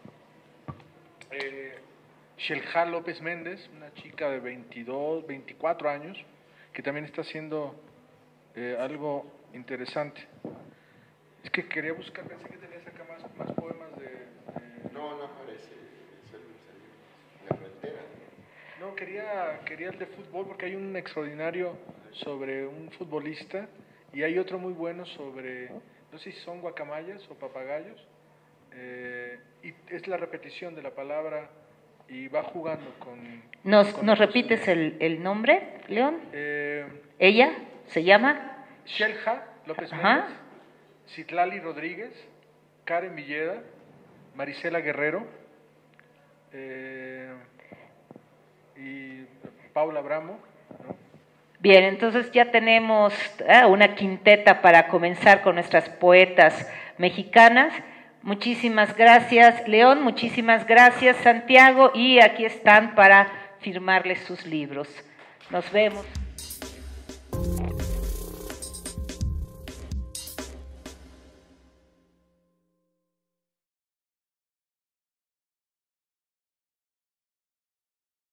Shelja López Méndez, una chica de 24 años, que también está haciendo algo interesante. Es que quería buscar, pensé que tenías acá más poemas de... No aparece, la frontera. No, quería el de fútbol, porque hay un extraordinario sobre un futbolista, y hay otro muy bueno sobre, no sé si son guacamayas o papagayos, y es la repetición de la palabra, y va jugando con... ¿Nos repites el nombre, León? ¿Ella se llama? Shelja López Méndez, Citlali Rodríguez, Karen Villeda, Marisela Guerrero, y Paula Bramo, ¿no? Bien, entonces ya tenemos una quinteta para comenzar con nuestras poetas mexicanas. Muchísimas gracias, León, muchísimas gracias, Santiago, y aquí están para firmarles sus libros. Nos vemos.